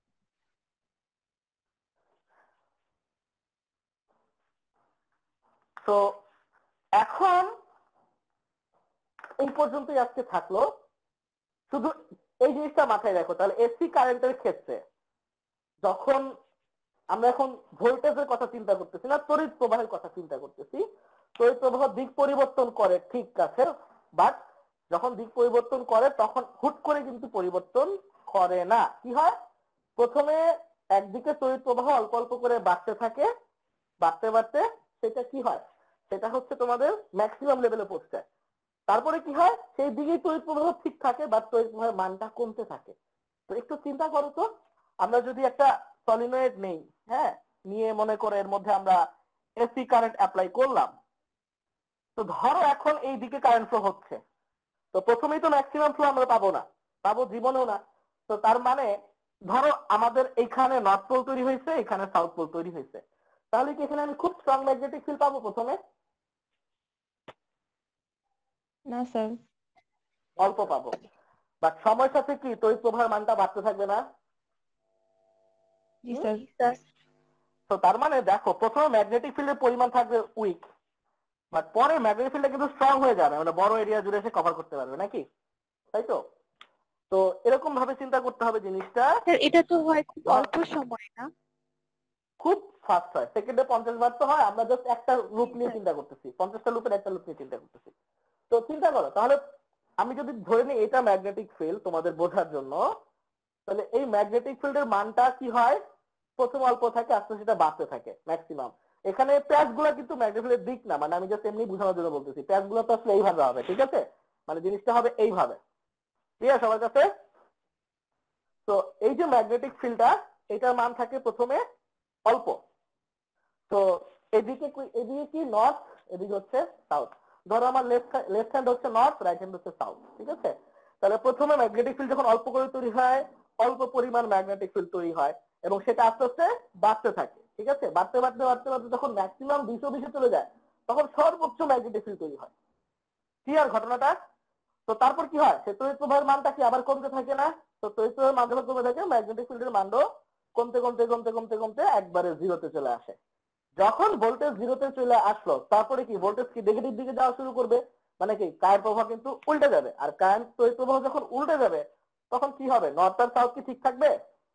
তো এখন এই পর্যন্তই আজকে থাকলো। শুধু এই জিনিসটা মাথায় রাখো, তাহলে এসি কারেন্টের ক্ষেত্রে যখন আমরা এখন ভোল্টেজের কথা চিন্তা করতেছি না, তড়িৎ প্রবাহের কথা চিন্তা করতেছি। তড়িৎ প্রবাহ দিক পরিবর্তন করে, ঠিক আছে, বাট যখন দিক পরিবর্তন করে তখন হুট করে কিন্তু পরিবর্তন করে না। কি হয়, প্রথমে একদিকে তড়িৎ প্রবাহ অল্প অল্প করে বাড়তে থাকে, বাড়তে বাড়তে সেটা কি হয়, সেটা হচ্ছে তোমাদের ম্যাক্সিমাম লেভেলে পৌঁছায়। তারপরে কি হয়, সেই দিকেই তড়িৎ প্রবাহ ঠিক থাকে বা তড়িৎ প্রবাহের মানটা কমতে থাকে। তো একটু চিন্তা করো তো, আমরা যদি একটা সলিনয়েড নেই, হ্যাঁ, নিয়ে মনে করে এর মধ্যে আমরা এসি কারেন্ট অ্যাপ্লাই করলাম, তো ধরো এখন এই দিকে কারেন্ট ফ্লো হচ্ছে, তো প্রথমেই তো ম্যাক্সিমাম ফ্লো আমরা পাবো না, পাবো জীবনেও না। তো তার মানে ধরো আমাদের এইখানে নর্থ পোল তৈরি হয়েছে, এখানে সাউথ পোল তৈরি হয়েছে, তাহলে কি এখানে আমি খুব স্ট্রং ম্যাগনেটিক ফিল্ড পাবো প্রথমে? না স্যার। অল্প পাবো, বাট সময়ের সাথে কি তড়িৎ প্রবাহের মানটা বাড়তে থাকবে না? জি স্যার। জি স্যার। তো তার মানে দেখো প্রথমে ম্যাগনেটিক ফিল্ডের পরিমাণ থাকবে উইক, বাট পরে ম্যাগনেটিক ফিল্ডটা কিন্তু স্ট্রং হয়ে যাবে, মানে বড় এরিয়া জুড়ে এসে কভার করতে পারবে, নাকি? তাই তো? তো এরকম ভাবে চিন্তা করতে হবে জিনিসটা। স্যার, এটা তো হয় খুব অল্প সময় না? খুব ফাস্ট হয়, সেকেন্ডে 50 বার তো হয়। আমরা জাস্ট একটা লুপ জি নিয়ে স্যার। চিন্তা করতেছি, 50টা লুপের একটা লুপ নিয়ে চিন্তা করতেছি। তো চিন্তা করো তাহলে, আমি যদি ধরে নিই এটা ম্যাগনেটিক ফিল্ড তোমাদের বোঝার জন্য, তাহলে এই ম্যাগনেটিক ফিল্ডের মানটা কি হয়, প্রথম অল্প থাকে, আস্তে আস্তে সেটা বাড়তে থাকে ম্যাক্সিমাম। এখানে প্যাচ গুলা কিন্তু ম্যাগনেটিক ফিল্ডের দিক না, মানে আমি জাস্ট এমনি বোঝানোর জন্য বলতেছি, প্যাচ গুলো তো আসলে এইভাবে হবে, ঠিক আছে, মানে জিনিসটা হবে এইভাবে। ঠিক আছে সবার কাছে? তো এই যে ম্যাগনেটিক ফিল্ডটা, এটার মান থাকে প্রথমে অল্প। তো এদিকে এদিকে কি নর্থ, এদিকে হচ্ছে সাউথ। ধরো আমার লেফট হ্যান্ড হচ্ছে নর্থ, রাইট হ্যান্ড হচ্ছে সাউথ, ঠিক আছে? তাহলে প্রথমে ম্যাগনেটিক ফিল্ড যখন অল্প করে তৈরি হয়, অল্প পরিমাণ ম্যাগনেটিক ফিল্ড তৈরি হয় এবং সেটা আস্তে আস্তে বাড়তে থাকে, ঠিক আছে? বাড়তে বাড়তে বাড়তে বাড়তে যখন ম্যাক্সিমাম 220 চলে যায় তখন সর্বোচ্চ ম্যাগনেটিক ফিল্ড তৈরি হয়। ক্লিয়ার ঘটনাটা? তো তারপর কি হয়, সে তড়িৎ প্রবাহের মানটা কি আবার কমতে থাকে না? তো তড়িৎ প্রবাহের মান যখন কমে থাকে, ম্যাগনেটিক ফিল্ডের মানও কমতে কমতে কমতে কমতে কমতে একবারে জিরোতে চলে আসে। যখন ভোল্টেজ জিরোতে চলে আসলো, তারপরে কি ভোল্টেজ কি নেগেটিভ দিকে যাওয়া শুরু করবে, মানে কি কারেন্ট প্রবাহ কিন্তু উল্টে যাবে। আর কারেন্ট তড়িৎ প্রবাহ যখন উল্টে যাবে তখন কি হবে, নর্থ আর সাউথ কি ঠিক থাকবে?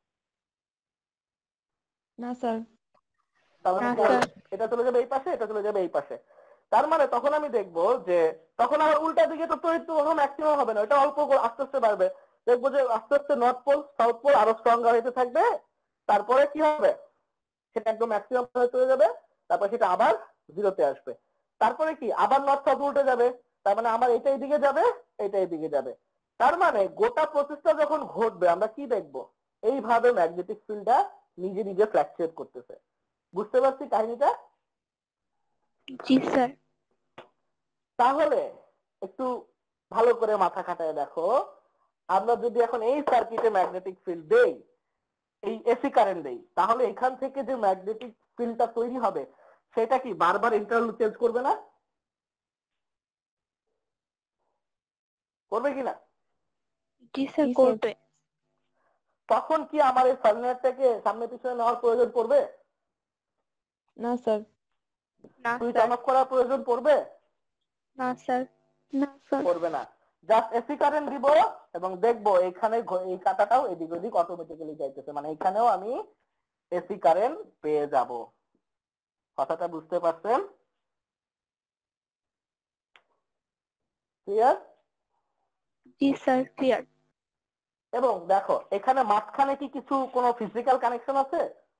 না স্যার। তার না মানে কি স্যার। এটা চলে যাবে এই পাশে, এটা চলে যাবে এই পাশে। তার মানে তখন আমি দেখবো যে তখন আবার উল্টা দিকে তো তড়িৎ প্রবাহ ম্যাক্সিমাম হবে না, এটা অল্প আস্তে আস্তে বাড়বে। দেখবো যে আস্তে আস্তে নর্থ পোল সাউথ পোল আরো স্ট্রঙ্গার হতে থাকবে। তারপরে কি হবে, সেটা একদম ম্যাক্সিমাম চলে যাবে, তারপর সেটা আবার জিরোতে আসবে। তারপরে কি আবার নর্থ সাউথ উল্টে যাবে, তার মানে আমার এটা এদিকে যাবে, এটা এদিকে যাবে। তার মানে গোটা প্রসেসটা যখন ঘটবে আমরা কি দেখবো, এইভাবে ম্যাগনেটিক ফিল্ডটা নিজে নিজে ফ্ল্যাকচুয়েট করতেছে। বুঝতে পারছি কাহিনীটা? জি স্যার। তাহলে একটু ভালো করে মাথা খাটায় দেখো, আমরা যদি এখন এই সার্কিটে ম্যাগনেটিক ফিল্ড দেই, এই এসি কারেন্ট দেই, তাহলে এখান থেকে যে ম্যাগনেটিক ফিল্ডটা তৈরি হবে সেটা কি বারবার ইন্টারনাল চেঞ্জ করবে না? করবে কিনা? জি স্যার, জি স্যার। করবে। তখন কি আমার এই সলিনয়েডটাকে সামনে পিছনে নেওয়ার প্রয়োজন পড়বে? না স্যার। না সুইচ স্যার। অন অফ করার প্রয়োজন পড়বে? না স্যার। না স্যার। পড়বে না। জাস্ট এসি কারেন্ট দিব এবং দেখবো এখানে এই কাঁটাটাও এদিক ওদিক অটোমেটিক্যালি যাইতেছে, মানে এখানেও আমি এসি কারেন্ট পেয়ে যাব। কথাটা বুঝতে পারছেন? ক্লিয়ার? জি স্যার, ক্লিয়ার। এবং দেখো এখানে মাঝখানে কি কিছু কোনো ফিজিক্যাল কানেকশন আছে?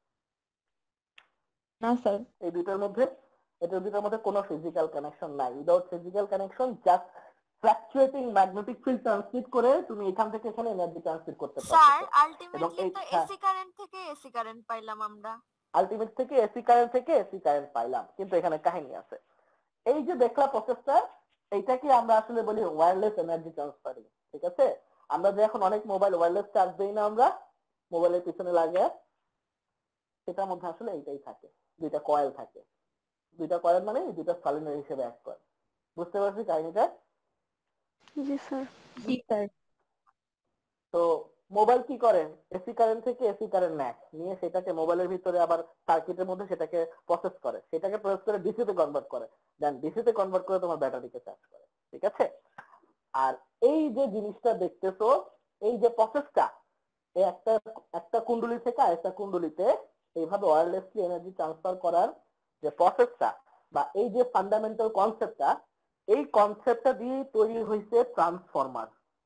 না স্যার। এই দুইটার মধ্যে, এটার দুইটার মধ্যে কোনো ফিজিক্যাল কানেকশন নাই। Without physical connection just fluctuating magnetic field transmit করে তুমি এখান থেকে এখানে এনার্জি ট্রান্সমিট করতে স্যার পারছো। এবং আলটিমেটলি এই তো এসি কারেন্ট থেকে এসি কারেন্ট পাইলাম আমরা। আলটিমেট থেকে এসি কারেন্ট পাইলাম, কিন্তু এখানে কাহিনী আছে। এই যে দেখলা প্রসেসটা, এইটাকে আমরা আসলে বলি ওয়্যারলেস এনার্জি ট্রান্সফারিং। ঠিক আছে? আমরা যে এখন অনেক মোবাইল ওয়্যারলেস চার্জ দেই না আমরা, মোবাইলের পিছনে লাগে, সেটার মধ্যে আসলে এইটাই থাকে, দুইটা কয়েল থাকে। দুইটা কয়েল মানে দুইটা সলিনয়েড হিসেবে অ্যাক্ট করে। বুঝতে পারছি কাহিনীটা? জি স্যার। জি স্যার। তো মোবাইল কি করে, এসি কারেন্ট থেকে এসি কারেন্ট নেয়, নিয়ে সেটাকে মোবাইলের ভিতরে আবার সার্কিটের মধ্যে সেটাকে প্রসেস করে, সেটাকে প্রসেস করে ডিসি তে কনভার্ট করে, দেন ডিসি তে কনভার্ট করে তোমার ব্যাটারিকে চার্জ করে। ঠিক আছে? আর এই যে জিনিসটা দেখতেছো, এই যে প্রসেসটা, এই একটা একটা কুণ্ডলী থেকে আরেকটা কুণ্ডলীতে এইভাবে ওয়্যারলেসলি এনার্জি ট্রান্সফার করার যে প্রসেসটা বা এই যে ফান্ডামেন্টাল কনসেপ্টটা, এই কনসেপ্টটা দিয়ে তৈরি হয়েছে ট্রান্সফরমার।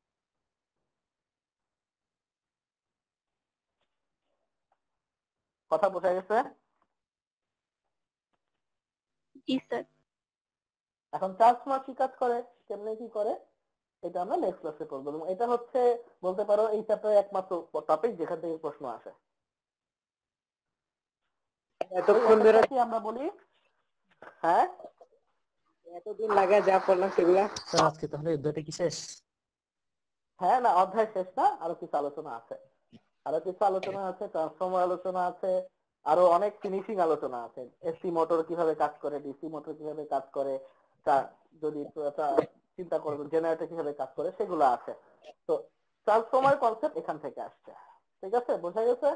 কথা বোঝা গেছে? জি স্যার। এখন ট্রান্সফরমার কি কাজ করে, কেমনে কি করে, এটা আমরা নেক্সট ক্লাসে পড়বো। এবং এটা হচ্ছে বলতে পারো এই চ্যাপ্টারের একমাত্র টপিক যেখান থেকে প্রশ্ন আসে। এতক্ষণ ধরে কি আমরা বলি, হ্যাঁ এতদিন লাগে যা পড়লাম সেগুলা। স্যার আজকে তাহলে অধ্যায়টা কি শেষ? হ্যাঁ, না অধ্যায় শেষ না, আরো কিছু আলোচনা আছে। আরো কিছু আলোচনা আছে, ট্রান্সফর্মার আলোচনা আছে, আরো অনেক ফিনিশিং আলোচনা আছে। এসি মোটর কিভাবে কাজ করে, ডিসি মোটর কিভাবে কাজ করে, যদি চিন্তা করবেন জেনারেটর কিভাবে কাজ করে, সেগুলো আছে। তো ট্রান্সফর্মার কনসেপ্ট এখান থেকে আসছে। ঠিক আছে, বোঝা গেছে?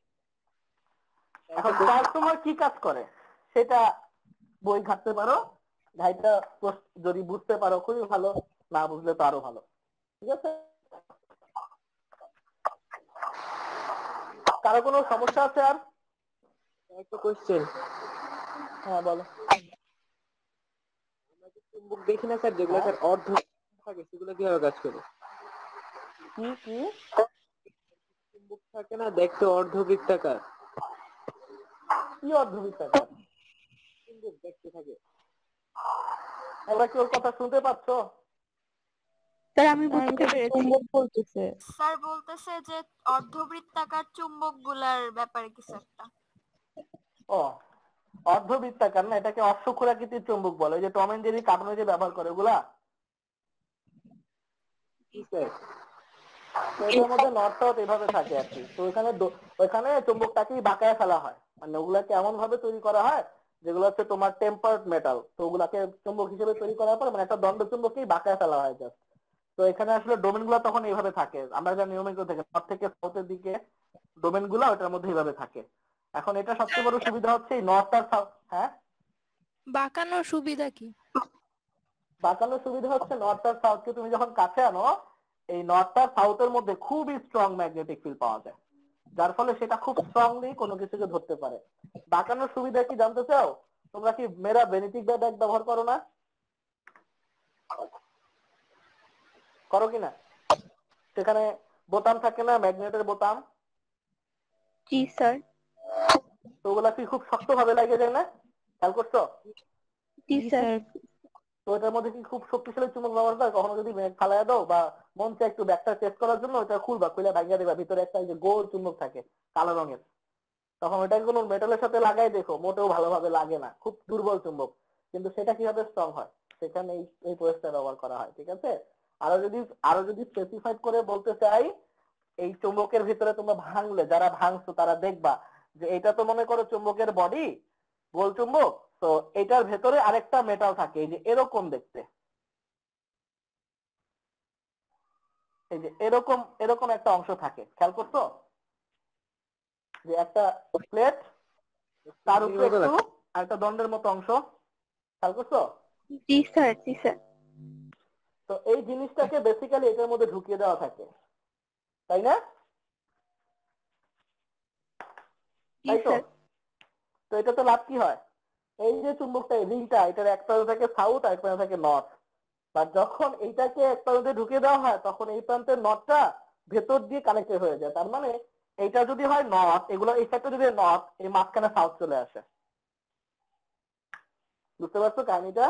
এখন ট্রান্সফর্মার কি কাজ করে সেটা বই ঘাটতে পারো, ভাইটা যদি বুঝতে পারো খুবই ভালো, না বুঝলে তো আরো ভালো। ঠিক আছে? কারো কোনো সমস্যা আছে আর? একটা কোশ্চেন, হ্যাঁ বলো। চুম্বক দেখি না স্যার, যেগুলো স্যার অর্ধ থাকে সেগুলো কিভাবে কাজ করে? কি কি চুম্বক থাকে না দেখতে অর্ধবৃত্তাকার, কি অর্ধবৃত্তাকার? চুম্বক দেখতে থাকে। এবার কি ওর কথা শুনতে পাচ্ছ? স্যার আমি বুঝতে পেরেছি। চুম্বক বলতেছে। স্যার বলতেছে যে অর্ধবৃত্তাকার চুম্বক গুলার ব্যাপারে কিছু একটা। ও, অর্ধবৃত্তাকার না, এটাকে অশ্বক্ষুরাকৃতির চুম্বক বলে। ওই যে টম এন্ড জেরি কার্টুনে যে ব্যবহার করে ওগুলা। তো এটার মধ্যে নট টট এভাবে থাকে আর কি। তো ওইখানে চুম্বকটাকেই বাঁকায় ফেলা হয়, মানে ওগুলাকে এমন ভাবে তৈরি করা হয় যেগুলো হচ্ছে তোমার টেম্পার্ড মেটাল, তো ওগুলাকে চুম্বক হিসেবে তৈরি করার পর মানে একটা দণ্ড চুম্বককেই বাঁকায় ফেলা হয় জাস্ট। তো এখানে আসলে ডোমেন গুলা তখন এইভাবে থাকে, আমরা যা নিয়মিত থেকে নর্থ থেকে সাউথের দিকে ডোমেন গুলা ওটার মধ্যে এইভাবে থাকে। এখন এটা সবচেয়ে বড় সুবিধা হচ্ছে এই নর্থ আর সাউথ। হ্যাঁ, বাঁকানোর সুবিধা কি? বাঁকানোর সুবিধা হচ্ছে নর্থ আর সাউথকে তুমি যখন কাছে আনো, এই নর্থ আর সাউথের মধ্যে খুবই স্ট্রং ম্যাগনেটিক ফিল্ড পাওয়া যায়, যার ফলে সেটা খুব স্ট্রংলি কোনো কিছুকে ধরতে পারে। বাঁকানোর সুবিধা কি জানতে চাও? তোমরা কি মেরা বেনিটিক ব্যাগ ব্যবহার করো না? করো কিনা? সেখানে বোতাম থাকে না, ম্যাগনেটের বোতাম। জি স্যার। তো ওগুলা কি খুব শক্ত ভাবে লাগে যায় না? খেয়াল করছো? জি জি স্যার। স্যার। তো এটার মধ্যে কি খুব শক্তিশালী চুম্বক ব্যবহার করে, কখনো যদি ব্যাগ ফালাইয়া দাও বা মন চায় একটু ব্যাগটা টেস্ট করার জন্য, ওটা খুলবা, খুলে ভাঙিয়ে দেবা, ভিতরে একটা এই যে গোল চুম্বক থাকে কালো রঙের, তখন ওটাকে কোনো মেটালের সাথে লাগাই দেখো, মোটেও ভালোভাবে লাগে না, খুব দুর্বল চুম্বক। কিন্তু সেটা কিভাবে স্ট্রং হয়, সেখানে এই প্রসেসটা ব্যবহার করা হয়। ঠিক আছে? আরো যদি স্পেসিফাইড করে বলতে চাই, এই চুম্বকের ভিতরে তোমরা ভাঙলে, যারা ভাঙছো তারা দেখবা যে এটা তো মনে করো চুম্বকের বডি, গোল চুম্বক, তো এটার ভেতরে আরেকটা মেটাল থাকে, এই যে এরকম দেখতে, এই যে এরকম এরকম একটা অংশ থাকে, খেয়াল করছো? যে একটা প্লেট, তার উপরে একটু আর একটা দণ্ডের মতো অংশ, খেয়াল করছো? জি স্যার, জি স্যার। তো এই জিনিসটাকে বেসিক্যালি এটার মধ্যে ঢুকিয়ে দেওয়া থাকে, তাই না? জি তাই তো? স্যার। তো এটাতে লাভ কি হয়? এই যে চুম্বকটা রিংটা, এটার এক প্রান্ত থাকে সাউথ আর এক প্রান্ত থাকে নর্থ। আর যখন এইটাকে এক প্রান্তে ঢুকিয়ে দেওয়া হয় তখন এই প্রান্তের নর্থটা ভেতর দিয়ে কানেক্টেড হয়ে যায়। তার মানে এইটা যদি হয় নর্থ, এগুলো এই সাইডটা যদি নর্থ, এই মাঝখানে সাউথ চলে আসে। বুঝতে পারছো কাহিনীটা?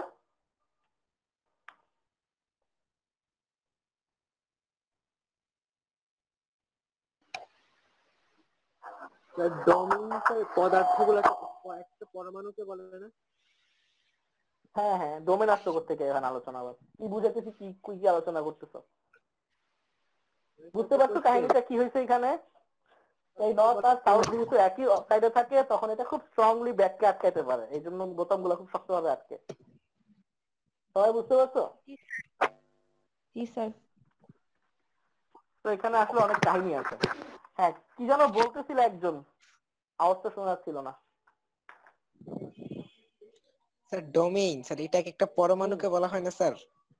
পদার্থগুলোকে কয়েকটা পরমাণুকে বলে না? হ্যাঁ হ্যাঁ, ডোমেন আসতো থেকে এখানে আলোচনা আবার কি বুঝাইতেছি, কি কি আলোচনা করতেছো? বুঝতে পারছো কাহিনীটা কি হয়েছে এখানে? এই নর্থ আর সাউথ যেহেতু একই সাইডে থাকে তখন এটা খুব স্ট্রংলি ব্যাককে আটকাইতে পারে, এই জন্য বোতামগুলো খুব শক্তভাবে আটকে। সবাই বুঝতে পারছো? জি স্যার। তো এখানে আসলে অনেক কাহিনী আছে। হ্যাঁ, কি যেন বলতেছিল একজন, আওয়াজটা শোনা যাচ্ছিল না। স্যার ডোমেইন, স্যার এটাকে একটা পরমাণুকে বলা হয় না স্যার?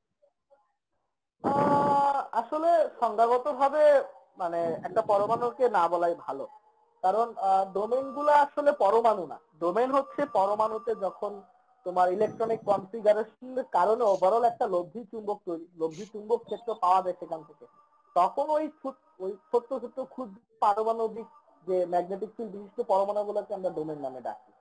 আসলে সংজ্ঞাগতভাবে মানে একটা পরমাণুকে না বলাই ভালো, কারণ ডোমেইন গুলো আসলে পরমাণু না। ডোমেইন হচ্ছে পরমাণুতে যখন তোমার ইলেকট্রনিক কনফিগারেশনের কারণে ওভারঅল একটা লব্ধি চুম্বক ক্ষেত্র পাওয়া যায় সেখান থেকে, তখন ওই ছোট্ট ছোট্ট ক্ষুদ্র পারমাণবিক যে ম্যাগনেটিক ফিল্ড বিশিষ্ট পরমাণুগুলোকে আমরা ডোমেইন নামে ডাকি।